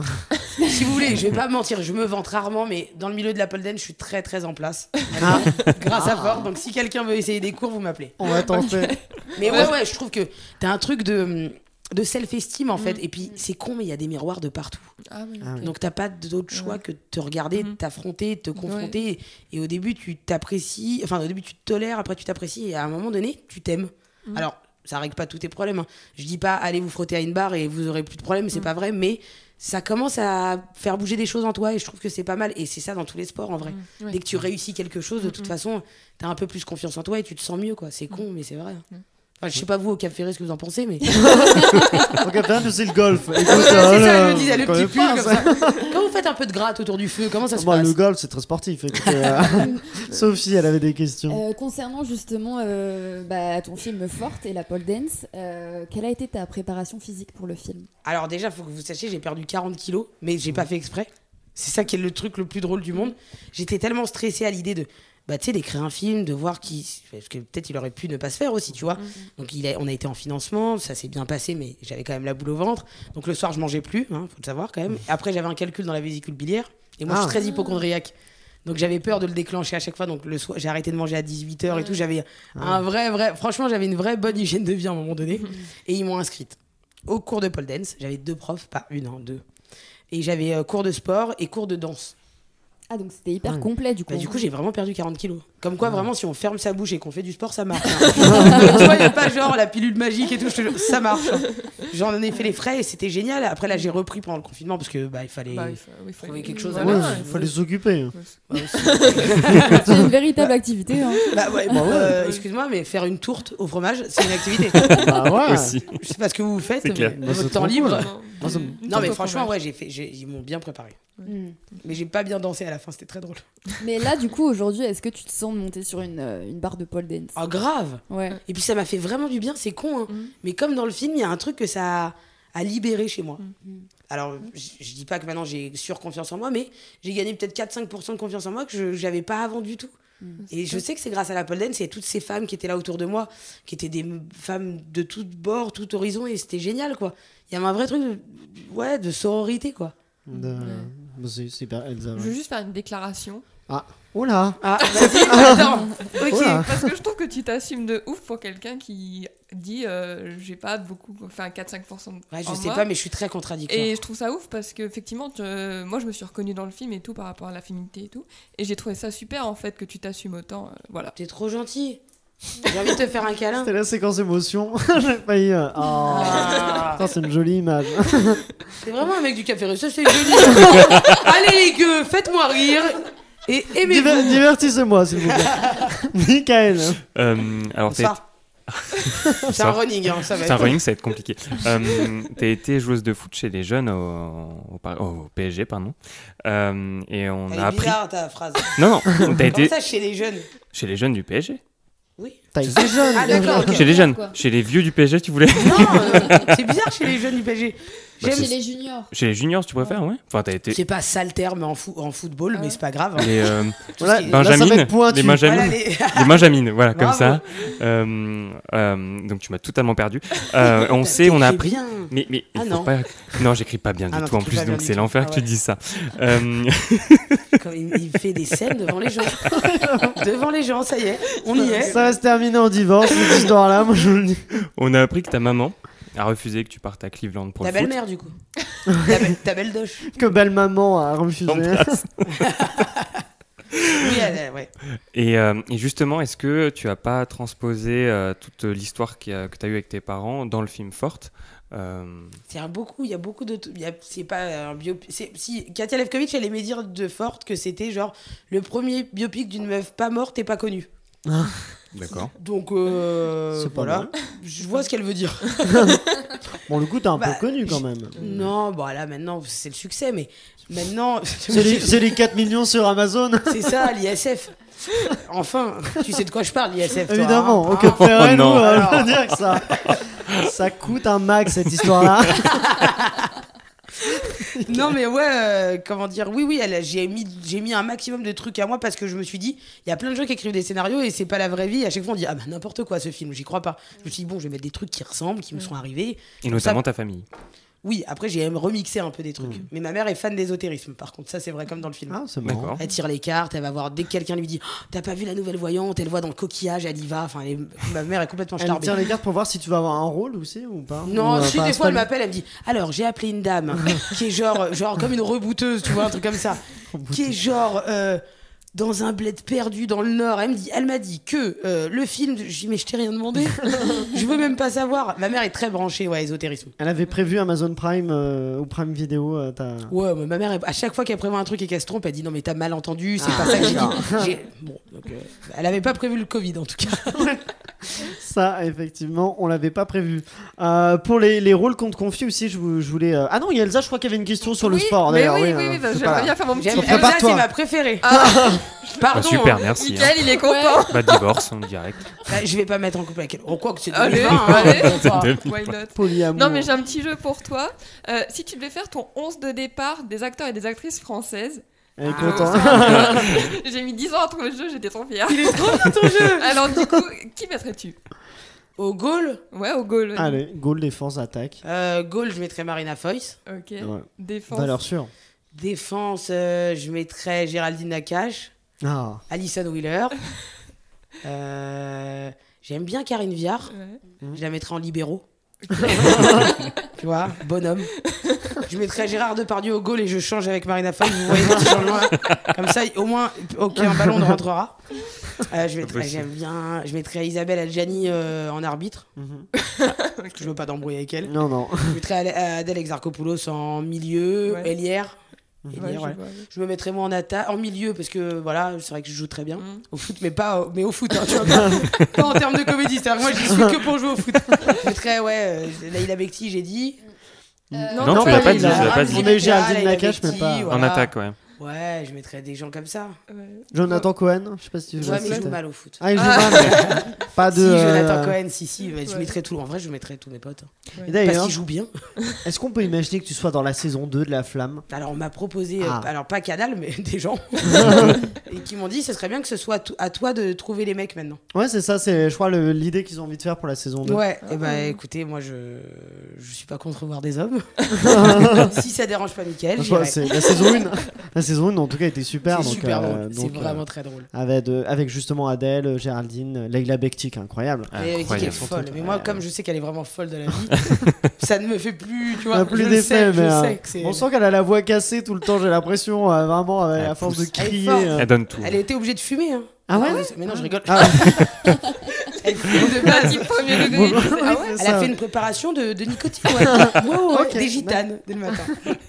B: Si vous voulez, je vais pas mentir, je me vante rarement, mais dans le milieu de la pole dance, je suis très très en place. Grâce à Ford. Donc si quelqu'un veut essayer des cours, vous m'appelez.
A: On va tenter.
B: Mais ouais, je trouve que t'as un truc de self-esteem en fait. Et puis c'est con, mais il y a des miroirs de partout. Donc t'as pas d'autre choix que de te regarder, de t'affronter, de te confronter. Et au début, tu t'apprécies, enfin au début, tu te tolères, après tu t'apprécies, et à un moment donné, tu t'aimes. Alors, ça règle pas tous tes problèmes. Hein. Je dis pas allez vous frotter à une barre et vous aurez plus de problèmes, c'est pas vrai, mais ça commence à faire bouger des choses en toi et je trouve que c'est pas mal. Et c'est ça dans tous les sports en vrai.
G: Ouais.
B: Dès que tu réussis quelque chose, de toute façon, t'as un peu plus confiance en toi et tu te sens mieux, quoi. C'est con, mais c'est vrai. Enfin, je sais pas vous au Cap Ferré ce que vous en pensez, mais.
A: Au Cap Ferré, c'est le golf. Écoute,
B: c'est ça, je me disais, le
A: on connaît
B: petit pull
A: pas,
B: comme ça. Quand vous faites un peu de gratte autour du feu, comment ça se
A: Moi,
B: passe?
A: le golf, c'est très sportif. Écoutez, Sophie, elle avait des questions.
H: Concernant justement ton film Forte et la pole dance, quelle a été ta préparation physique pour le film?
B: Alors déjà, faut que vous sachiez, j'ai perdu 40 kilos, mais j'ai pas fait exprès. C'est ça qui est le truc le plus drôle du monde. J'étais tellement stressée à l'idée de, tu sais, d'écrire un film, de voir qui... Parce que peut-être il aurait pu ne pas se faire aussi, tu vois. Donc on a été en financement, ça s'est bien passé, mais j'avais quand même la boule au ventre. Donc le soir, je mangeais plus, faut le savoir quand même. Après, j'avais un calcul dans la vésicule biliaire. Et moi, je suis très hypocondriaque. Donc j'avais peur de le déclencher à chaque fois. Donc le soir, j'ai arrêté de manger à 18h et tout. J'avais franchement, j'avais une vraie bonne hygiène de vie à un moment donné. Et ils m'ont inscrite au cours de pole dance. J'avais 2 profs, pas une, 2. Et j'avais cours de sport et cours de danse.
H: Ah, donc c'était hyper complet du coup.
B: Du coup, j'ai vraiment perdu 40 kilos. Comme quoi, vraiment, si on ferme sa bouche et qu'on fait du sport, ça marche. Tu vois, il n'y a pas genre la pilule magique et tout, ça marche. J'en ai fait les frais et c'était génial. Après, là, j'ai repris pendant le confinement parce que il fallait trouver quelque chose à
A: Ouais,
B: faire.
A: il fallait s'occuper.
H: C'est une véritable activité.
B: Excuse-moi, mais faire une tourte au fromage, c'est une activité.
A: Bah ouais.
F: Aussi.
B: Je sais pas ce que vous faites,
F: C'est
B: mais
F: clair.
B: votre temps libre. Non, mais
G: Tourte au
B: franchement,
G: fromage.
B: ils m'ont bien préparé. Mais j'ai pas bien dansé à la fin, c'était très drôle.
H: Mais là, du coup, aujourd'hui, est-ce que tu te sens de monter sur une barre de pole dance?
B: Oh, grave.
H: Ouais.
B: Et puis ça m'a fait vraiment du bien, c'est con, hein. Mais comme dans le film, il y a un truc que ça a libéré chez moi. Alors, je dis pas que maintenant j'ai surconfiance en moi, mais j'ai gagné peut-être 4-5% de confiance en moi que j'avais pas avant du tout. Et je sais que c'est grâce à la pole dance et toutes ces femmes qui étaient là autour de moi, qui étaient des femmes de tous bords, tout horizon, et c'était génial, quoi. Il y avait un vrai truc de sororité, quoi.
A: C'est super, Elsa.
G: Je veux juste faire une déclaration.
A: Oh là.
B: Ah, vas-y, attends. Ok.
A: Voilà.
G: Parce que je trouve que tu t'assumes de ouf pour quelqu'un qui dit j'ai pas beaucoup, enfin 4-5%
B: Ouais, je
G: en
B: sais
G: moi.
B: pas, mais je suis très contradictoire.
G: Et je trouve ça ouf parce qu'effectivement, moi je me suis reconnue dans le film et tout par rapport à l'affinité et tout. Et j'ai trouvé ça super en fait que tu t'assumes autant. Voilà.
B: T'es trop gentil. J'ai envie de te faire un câlin.
A: C'était la séquence émotion. J'ai failli. Ça, c'est une jolie image.
B: C'est vraiment un mec du Cap Ferré, ça c'est joli. Allez les gueux, faites-moi rire. Et aimez-vous.
A: Divertissez-moi, s'il vous plaît. Michael.
F: Alors,
B: Bonsoir. C'est un running, hein, ça va
F: c'est un
B: être...
F: running, ça va être compliqué. T'as été joueuse de foot chez les jeunes au PSG, pardon. Et on
B: Elle
F: a
B: est
F: appris.
B: bizarre ta phrase.
F: Non, t'as
B: Comment
F: été
B: ça chez les jeunes?
F: chez les jeunes du PSG.
B: Oui.
A: T'as été jeune.
B: Ah d'accord, ok.
F: Chez les jeunes,
H: quoi.
F: chez les vieux du PSG, tu voulais.
B: Non, c'est bizarre chez les jeunes du PSG.
F: Bah,
B: J'aime-
H: Chez les juniors.
F: Chez les juniors, tu préfères, ouais. Enfin, t'as été.
B: C'est pas sale terme en football, mais c'est pas grave.
F: Les
A: Voilà,
B: qui est-
A: là, ça va
F: Benjamines,
A: être pointu.
F: les Benjamines,
B: Voilà, les-
F: les Benjamines, voilà, comme
B: Bravo.
F: ça. Donc tu m'as totalement perdu. On sait, on a
B: T'écris
F: appris.
B: bien.
F: Mais il
B: Ah
F: faut
B: non.
F: pas. Non, j'écris pas bien
B: Ah
F: du
B: non,
F: tout en
B: t'écris
F: plus,
B: pas bien
F: donc
B: du
F: c'est
B: tout.
F: l'enfer
B: Ah
F: que tu
B: ouais.
F: dis ça.
B: Quand il fait des scènes devant les gens. Devant les gens, ça y est, on y est.
A: Ça va se terminer en divorce, cette histoire-là, moi je vous le dis.
F: On a appris que ta maman a refusé que tu partes à Cleveland pour
B: Ta
F: le foot.
B: belle-mère, du coup. Ta belle doche.
A: Que belle maman a refusé.
B: Oui, ouais.
F: Et justement, est-ce que tu as pas transposé toute l'histoire que tu as eue avec tes parents dans le film Forte
B: Il y a beaucoup de... C'est pas un biopic... Si Katia Lefkovitch, elle aimait dire de Forte que c'était genre le premier biopic d'une meuf pas morte et pas connue.
F: D'accord.
B: Donc,
A: C'est pas
B: voilà.
A: mal.
B: Je vois ce qu'elle veut dire.
A: Bon, le coup, t'es un
B: Bah,
A: peu connu quand même.
B: Non, bon là maintenant c'est le succès, mais maintenant...
A: C'est les 4 millions sur Amazon.
B: C'est ça, l'ISF. Enfin, tu sais de quoi je parle, l'ISF, toi,
A: Évidemment,
B: hein.
A: au Cap Ferré,
F: Oh
A: nous,
F: non.
A: je veux dire que ça coûte un max cette histoire-là.
B: Non mais ouais, comment dire, oui, j'ai mis un maximum de trucs à moi parce que je me suis dit, il y a plein de gens qui écrivent des scénarios et c'est pas la vraie vie. À chaque fois on dit, ah bah n'importe quoi ce film, j'y crois pas. Je me suis dit, bon, je vais mettre des trucs qui ressemblent, qui me sont arrivés.
F: Et notamment ta famille.
B: Oui, après j'ai même remixé un peu des trucs. Mais ma mère est fan d'ésotérisme, par contre, ça c'est vrai comme dans le film.
A: Ah, c'est marrant.
F: D'accord.
B: Elle tire les cartes, elle va voir, dès que quelqu'un lui dit, oh, t'as pas vu la nouvelle voyante, elle voit dans le coquillage, elle y va. Enfin, ma mère est complètement
A: Elle
B: starbée.
A: tire les cartes pour voir si tu vas avoir un rôle aussi ou pas.
B: Non,
A: Ou,
B: si
A: pas
B: des fois elle
A: installé.
B: m'appelle, elle me dit alors j'ai appelé une dame qui est genre comme une rebouteuse, tu vois, un truc comme ça, qui est genre dans un bled perdu dans le Nord. Elle m'a dit que le film, je dis mais je t'ai rien demandé. Je veux même pas savoir. Ma mère est très branchée, ésotérisme.
A: Elle avait prévu Amazon Prime ou Prime Vidéo.
B: Ouais, mais ma mère, à chaque fois qu'elle prévoit un truc et qu'elle se trompe, elle dit non mais t'as mal entendu, c'est pas ça que j'ai dit. Bon, donc, elle avait pas prévu le Covid en tout cas.
A: Ça, effectivement, on l'avait pas prévu. Pour les rôles qu'on te confie aussi, je voulais. Ah non, il y a Elsa, je crois qu'il y avait une question sur le sport.
G: Mais
A: d'ailleurs.
G: oui, j'aimerais bien faire mon petit.
B: Elsa, c'est ma préférée. Pardon.
F: Super, merci.
G: Mickaël, il est content.
F: Bah, divorce en direct.
B: Je vais pas mettre en couple avec elle. Oh, quoi que c'est
G: 2020.
B: Why
G: not.
A: Polyamour.
G: Non, mais j'ai un petit jeu pour toi. Si tu devais faire ton 11 de départ des acteurs et des actrices françaises.
A: Elle est contente.
G: J'ai mis 10 ans à trouver le jeu, j'étais trop fière.
B: Il est trop bien ton jeu.
G: Alors, du coup, qui mettrais-tu?
B: Au goal?
G: Ouais, au goal.
A: Allez, goal, défense, attaque.
B: Goal, je mettrais Marina Foïs.
G: Ok.
A: Ouais.
G: Défense.
A: Valeur sûre.
B: Défense, je mettrais Géraldine Nakache.
A: Ah.
B: Alison Wheeler. J'aime bien Karine Viard.
G: Ouais.
B: Je la mettrais en libéraux. Tu vois, bonhomme. Je mettrais Gérard Depardieu au goal et je change avec Marina Foïs. Vous voyez le petit changement là. Comme ça, au moins, aucun ballon ne rentrera. Je mettrais Isabelle Adjani en arbitre. Parce que je veux pas d'embrouille avec elle.
A: Non.
B: Je mettrais Adèle Exarchopoulos en milieu.
G: Ouais.
B: Elière.
G: Ouais,
B: je me mettrais moi en milieu parce que voilà, c'est vrai que je joue très bien au foot, mais au foot, hein, tu vois, pas en termes de comédie. C'est-à-dire moi, j'y suis que pour jouer au foot. Je mettrais Laïla Bekti, j'ai dit.
F: Non, tu l'as pas dit.
A: On a eu Géraldine Nakache, mais pas.
F: En attaque, ouais.
B: Ouais, je mettrais des gens comme ça.
A: Jonathan Cohen, je sais pas si tu veux.
B: Ouais, mais il joue mal au foot.
A: Ah, il joue mal, mais pas de.
B: Si, Jonathan Cohen, si, mais je mettrais tout. En vrai, je mettrais tous mes potes.
A: Et d'ailleurs,
B: parce qu'il joue bien.
A: Est-ce qu'on peut imaginer que tu sois dans la saison 2 de La Flamme?
B: Alors, on m'a proposé, alors pas Canal, mais des gens, et qui m'ont dit ce serait bien que ce soit à toi de trouver les mecs maintenant.
A: Ouais, c'est ça, c'est je crois l'idée qu'ils ont envie de faire pour la saison 2.
B: Ouais, et bah écoutez, moi je suis pas contre voir des hommes. Si ça dérange pas Mickaël,
A: c'est la saison 1. La saison 1 en tout cas était super.
B: C'est
A: donc,
B: super drôle,
A: donc,
B: c'est vraiment très drôle.
A: Avec justement Adèle, Géraldine, Laïla Bekti, incroyable.
B: Laïla Bekti est folle, mais moi comme je sais qu'elle est vraiment folle de la vie, ça ne me fait plus, tu vois,
A: plus d'effet, mais
B: je sais que c'est...
A: On sent qu'elle a la voix cassée tout le temps, j'ai l'impression, vraiment, à force de crier.
F: Elle donne tout.
B: Elle a été obligée de fumer, hein.
A: Ah ouais?
B: Mais non, je rigole.
G: Elle fume de base, premier degré.
B: Elle a fait une préparation de nicotine, ouais.
A: Okay.
B: Des gitanes, dès le matin.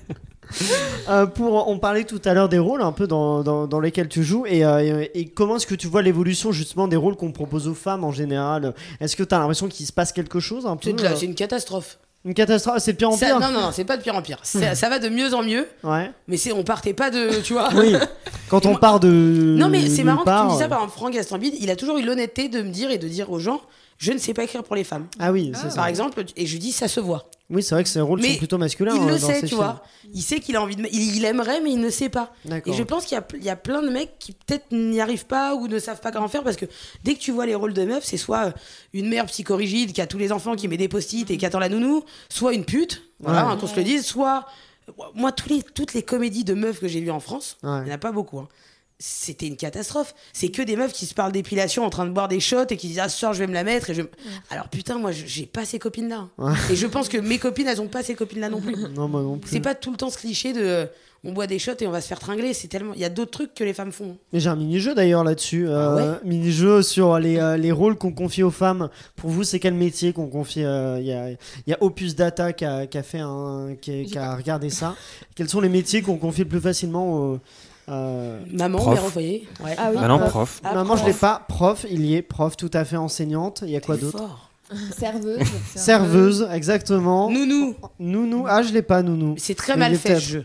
A: On parlait tout à l'heure des rôles un peu dans lesquels tu joues et comment est-ce que tu vois l'évolution justement des rôles qu'on propose aux femmes en général? Est-ce que tu as l'impression qu'il se passe quelque chose un peu?
B: C'est une catastrophe.
A: Une catastrophe, c'est de pire en pire?
B: Non, c'est pas de pire en pire. Ça va de mieux en mieux.
A: Ouais.
B: Mais on partait pas de, tu vois.
A: Oui. Quand on part de.
B: Non mais c'est marrant que tu me dis ça. Par exemple, Franck Gastambide, il a toujours eu l'honnêteté de me dire et de dire aux gens, je ne sais pas écrire pour les femmes.
A: Ah oui, c'est ça.
B: Par exemple, et je dis ça se voit.
A: Oui, c'est vrai que ces rôles sont plutôt masculins.
B: Il le
A: dans
B: sait,
A: ces
B: tu vois. Il sait qu'il a envie de. Il aimerait, mais il ne sait pas.
A: D'accord.
B: Et je pense qu'il y a plein de mecs qui peut-être n'y arrivent pas ou ne savent pas comment faire parce que dès que tu vois les rôles de meufs, c'est soit une mère psychorigide qui a tous les enfants, qui met des post-it et qui attend la nounou, soit une pute, voilà, qu'on se le dise, soit. Moi, toutes les comédies de meufs que j'ai vues en France, il n'y en a pas beaucoup, hein. C'était une catastrophe. C'est que des meufs qui se parlent d'épilation en train de boire des shots et qui disent ah ce soir je vais me la mettre alors putain moi j'ai pas ces copines là et je pense que mes copines elles ont pas ces copines là non plus.
A: Non, moi non plus.
B: C'est pas tout le temps ce cliché de on boit des shots et on va se faire tringler, c'est tellement il y a d'autres trucs que les femmes font.
A: Mais j'ai un mini-jeu d'ailleurs là-dessus, mini-jeu sur les rôles qu'on confie aux femmes. Pour vous, c'est quel métier qu'on confie? Il y a Opus Data qui a regardé ça. Quels sont les métiers qu'on confie le plus facilement aux
B: maman,
F: prof.
B: mère au foyer. Ouais.
H: Ah oui.
F: Non, prof.
A: Maman, je l'ai pas. Prof, il y est. Prof, tout à fait enseignante. Il y a quoi d'autre?
H: Serveuse.
A: Serveuse, exactement.
B: Nounou.
A: Ah, je l'ai pas, nounou.
B: C'est très mal fait ce jeu.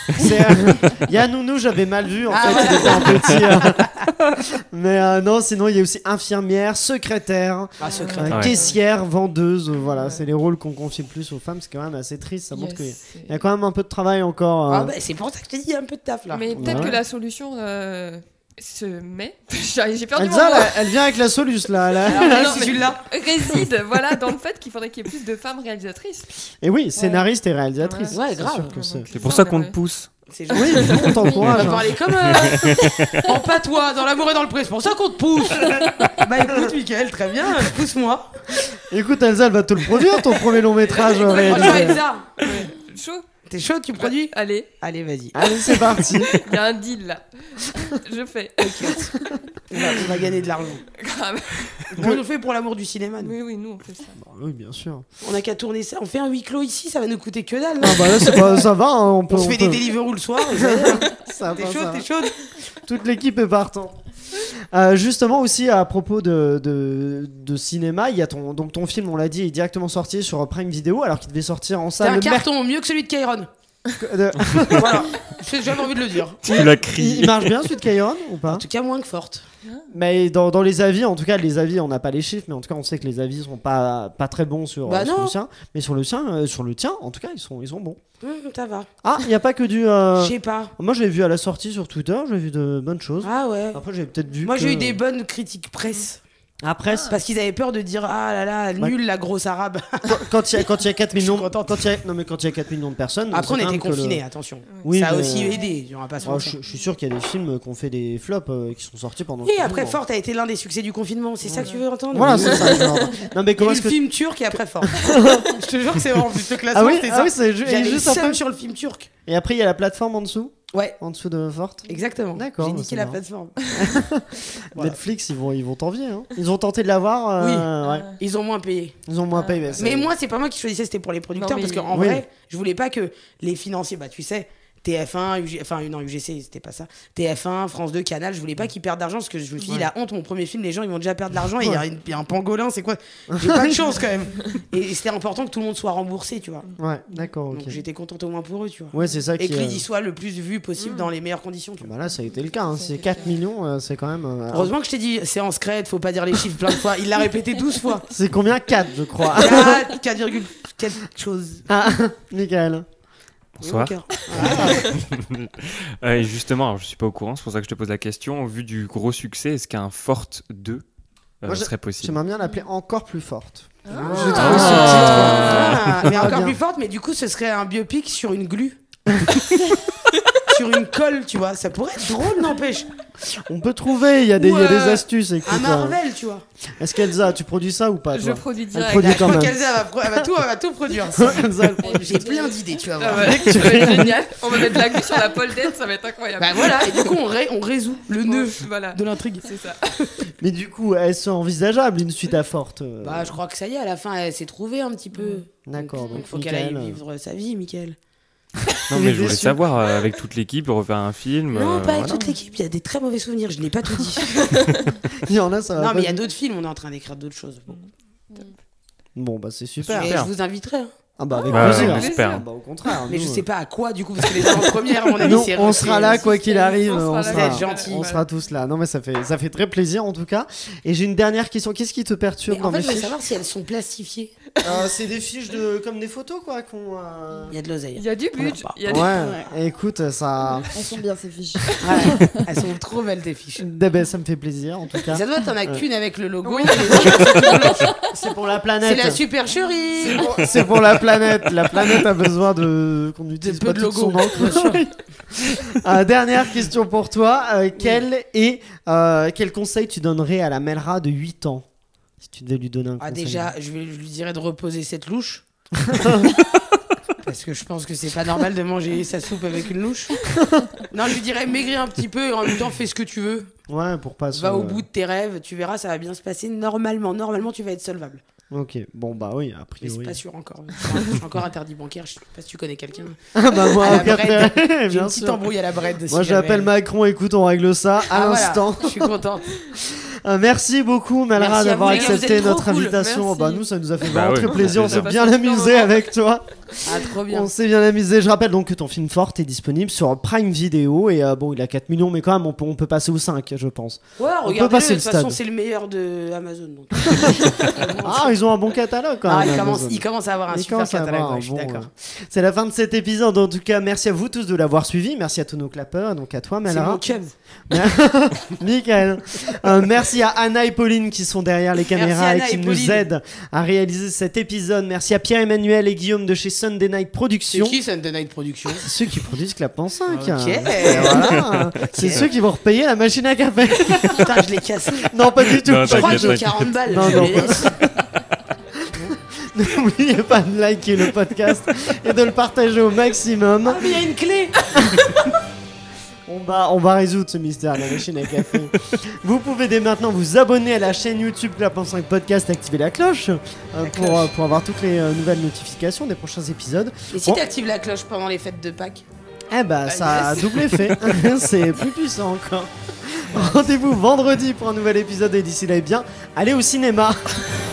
A: Il y a nounou, j'avais mal vu en fait, il était un petit. Mais non, sinon il y a aussi infirmière, secrétaire, caissière, vendeuse. Voilà, c'est les rôles qu'on confie le plus aux femmes. C'est quand même assez triste. Ça montre qu'il y a quand même un peu de travail encore.
B: C'est pour ça que je te dis, il y a un peu de taf là.
G: Mais peut-être que la solution se met. J'ai perdu
A: Elsa,
G: mon mot.
A: elle vient avec la soluce là.
G: Réside, voilà, dans le fait qu'il faudrait qu'il y ait plus de femmes réalisatrices.
A: Et oui, scénariste et réalisatrice.
B: Ouais, grave.
F: C'est pour ça qu'on te pousse.
B: C'est
A: oui, on t'encourage.
B: On va parler comme en patois, dans l'amour et dans le pré. C'est pour ça qu'on te pousse. Bah écoute, Mickaël, très bien, pousse-moi.
A: Écoute, Elsa, elle va te le produire ton premier long métrage réalisé.
B: Elsa,
G: chaud.
B: T'es chaud, tu produis?
G: Allez,
B: vas-y.
A: Allez, c'est parti.
G: il y a un deal là. Je fais.
B: On va gagner de l'argent.
G: Grave.
B: On le fait pour l'amour du cinéma. Nous.
G: Oui, nous on fait ça.
A: Oui, bien sûr.
B: On a qu'à tourner ça. On fait un huis clos ici, ça va nous coûter que dalle.
A: Ah bah là, ça va. Hein,
B: on se fait des Deliveroo le soir. T'es chaude.
A: Toute l'équipe est partante. Justement aussi à propos de cinéma, il y a ton film, on l'a dit, est directement sorti sur Prime Video alors qu'il devait sortir en salle.
B: C'est un carton mieux que celui de Kairon. Voilà, j'ai jamais envie de le dire.
F: Tu l'as crié.
A: Il marche bien celui de Kairon ou pas?
B: En tout cas moins que Forte.
A: Mais dans les avis, en tout cas les avis, on n'a pas les chiffres, mais en tout cas on sait que les avis sont pas très bons sur le sien. Mais sur le tien, en tout cas ils sont bons.
B: Ça va.
A: Ah, il n'y a pas que du.
B: Je sais pas.
A: Moi j'ai vu à la sortie sur Twitter, j'ai vu de bonnes choses.
B: Ah ouais.
A: Après j'ai peut-être vu.
B: Moi j'ai eu des bonnes critiques presse.
A: Ah, presse.
B: Parce qu'ils avaient peur de dire ah là là nul la grosse arabe.
A: Quand il y a 4 millions quand il y a 4 millions de personnes.
B: Après on était confinés, attention.
A: Oui,
B: ça a aussi aidé, il y aura pas
A: je suis sûr qu'il y a des films qui ont fait des flops qui sont sortis pendant.
B: Et après Forte a été l'un des succès du confinement, c'est ça que tu veux entendre?
A: Voilà, c'est ça. Non mais comment
B: est-ce que le film turc et après Forte. Je te jure que c'est vraiment plus le classement, c'était ça.
A: Ah oui, c'est
B: juste après sur le film turc.
A: Et après il y a la plateforme en dessous.
B: Ouais.
A: En dessous de Forte.
B: Exactement.
A: D'accord.
B: J'ai niqué la plateforme.
A: Netflix, ils vont t'envier. Hein. Ils ont tenté de l'avoir.
B: Oui. Ouais. Ils ont moins payé.
A: Mais
B: moi, c'est pas moi qui choisissais, c'était pour les producteurs. Parce qu'en vrai, je voulais pas que les financiers, bah tu sais, TF1, UGC, c'était pas ça. TF1, France 2, Canal, je voulais pas qu'ils perdent d'argent parce que je me suis dit, la honte, mon premier film, les gens ils vont déjà perdre de l'argent et il y a un pangolin, c'est quoi? J'ai pas de chance quand même. Et c'était important que tout le monde soit remboursé, tu vois.
A: Ouais, d'accord.
B: Donc j'étais contente au moins pour eux, tu vois.
A: Ouais, c'est ça.
B: Et que il soit le plus vu possible dans les meilleures conditions. Tu vois.
A: Bah là, ça a été le cas. Hein. C'est 4 millions, c'est quand même.
B: Heureusement que je t'ai dit, c'est en secret, faut pas dire les chiffres plein de fois. Il l'a répété 12 fois.
A: C'est combien? 4, je crois.
B: 4,4 chose.
A: Ah, Michael.
F: Bonsoir. Et justement, alors je suis pas au courant, c'est pour ça que je te pose la question. Au vu du gros succès, est-ce qu'un Forte 2 serait possible?
A: J'aimerais bien l'appeler Encore plus forte.
B: J'ai trouvé ce titre. Mais encore plus forte, mais du coup, ce serait un biopic sur une glu. Sur une colle, tu vois. Ça pourrait être drôle, n'empêche.
A: On peut trouver, il y a des astuces. Écoute,
B: un Marvel, tu vois.
A: Est-ce qu'Elsa, tu produis ça ou pas?
G: Je produis direct.
A: Elle produit
B: Elsa va tout produire. J'ai plein d'idées, tu vas voir.
G: Ça va être génial. On va mettre de la glu sur la pole dance, ça va être incroyable.
B: Bah voilà, et du coup, on résout le nœud de l'intrigue.
G: C'est ça.
A: Mais du coup, est-ce envisageable une suite à Forte?
B: Bah, je crois que ça y est, à la fin, elle s'est trouvée un petit peu.
A: D'accord.
B: Donc, faut qu'elle aille vivre sa vie, Mickaël.
F: Non mais je voulais savoir avec toute l'équipe refaire un film.
B: Non, pas avec toute l'équipe, il y a des très mauvais souvenirs, je n'ai pas tout dit.
A: Il y en a, ça va.
B: Non mais il y a d'autres films, on est en train d'écrire d'autres choses.
A: Bon bah c'est super.
B: Et je vous inviterai. Hein.
A: Ah bah avec plaisir.
F: J'espère.
A: Bah, au contraire.
B: Mais je sais pas à quoi du coup parce que les avant-premières à mon avis c'est
A: on sera là quoi qu'il arrive, on
B: sera
A: tous là. Non mais ça fait très plaisir en tout cas. Et j'ai une dernière question, qu'est-ce qui te perturbe dans mes fiches?
B: Je voulais savoir si elles sont plastifiées.
A: C'est des fiches comme des photos quoi qu'on
B: il y a de l'oseille.
G: Il y a du budget.
A: Ouais. Écoute, ça
H: elles sont bien ces fiches.
B: Ouais. Elles sont trop belles tes fiches.
A: Ça me fait plaisir en tout cas.
B: Ça doit t'en as qu'une avec le logo.
A: C'est pour la planète.
B: C'est la supercherie.
A: C'est pour la planète. La planète a besoin qu'on utilise pas tout son encre. Dernière question pour toi. Quel conseil tu donnerais à la Melra de 8 ans si tu devais lui donner un conseil?
B: Déjà, je lui dirais de reposer cette louche. Parce que je pense que c'est pas normal de manger sa soupe avec une louche. Non, je lui dirais maigrir un petit peu et en même temps fais ce que tu veux.
A: Ouais, pour pas
B: Va au bout de tes rêves, tu verras, ça va bien se passer normalement. Normalement, tu vas être solvable.
A: Ok, bon bah oui, a priori.
B: Mais c'est pas sûr encore. Je suis encore interdit bancaire, je sais pas si tu connais quelqu'un.
A: Ah bah moi,
B: j'ai une petite embrouille à la Bred.
A: Moi j'appelle Macron, écoute, on règle ça à l'instant.
B: Voilà, je suis contente.
A: Merci beaucoup Melra d'avoir accepté notre invitation.
G: Merci.
A: Bah nous ça nous a fait vraiment très plaisir, on s'est bien amusé avec toi.
B: Ah trop bien.
A: On s'est bien amusé. Je rappelle donc que ton film Forte est disponible sur Prime Video et bon il a 4 millions mais quand même on peut passer aux 5 je pense.
B: Ouais, regardez, de toute façon c'est le meilleur de Amazon. Donc.
A: Ah ils ont un bon catalogue quand même.
B: Il commence à avoir un super catalogue, je suis d'accord.
A: C'est la fin de cet épisode en tout cas, merci à vous tous de l'avoir suivi, merci à tous nos clappeurs, donc à toi Melra.
B: C'est mon chum.
A: Nickel. Merci à Anna et Pauline qui sont derrière les caméras et qui nous aident à réaliser cet épisode. Merci à Pierre-Emmanuel et Guillaume de chez Sunday Night Productions.
B: C'est qui Sunday Night Productions?
A: Ceux qui produisent Clapement 5.
B: Ok.
A: Voilà. Okay. C'est ceux qui vont repayer la machine à café.
B: Putain, je l'ai cassé.
A: Non, pas du tout.
F: Non,
B: je crois que j'ai 40 balles.
A: Non, N'oubliez pas de liker le podcast et de le partager au maximum.
B: Ah, mais il y a une clé.
A: On va résoudre ce mystère, la machine à café. Vous pouvez dès maintenant vous abonner à la chaîne YouTube Clapement 5 Podcast, activer la cloche pour avoir toutes les nouvelles notifications des prochains épisodes.
B: Et si t'actives la cloche pendant les fêtes de Pâques?
A: Eh bah ça a double effet. C'est plus puissant encore. Rendez-vous vendredi pour un nouvel épisode et d'ici là, allez au cinéma.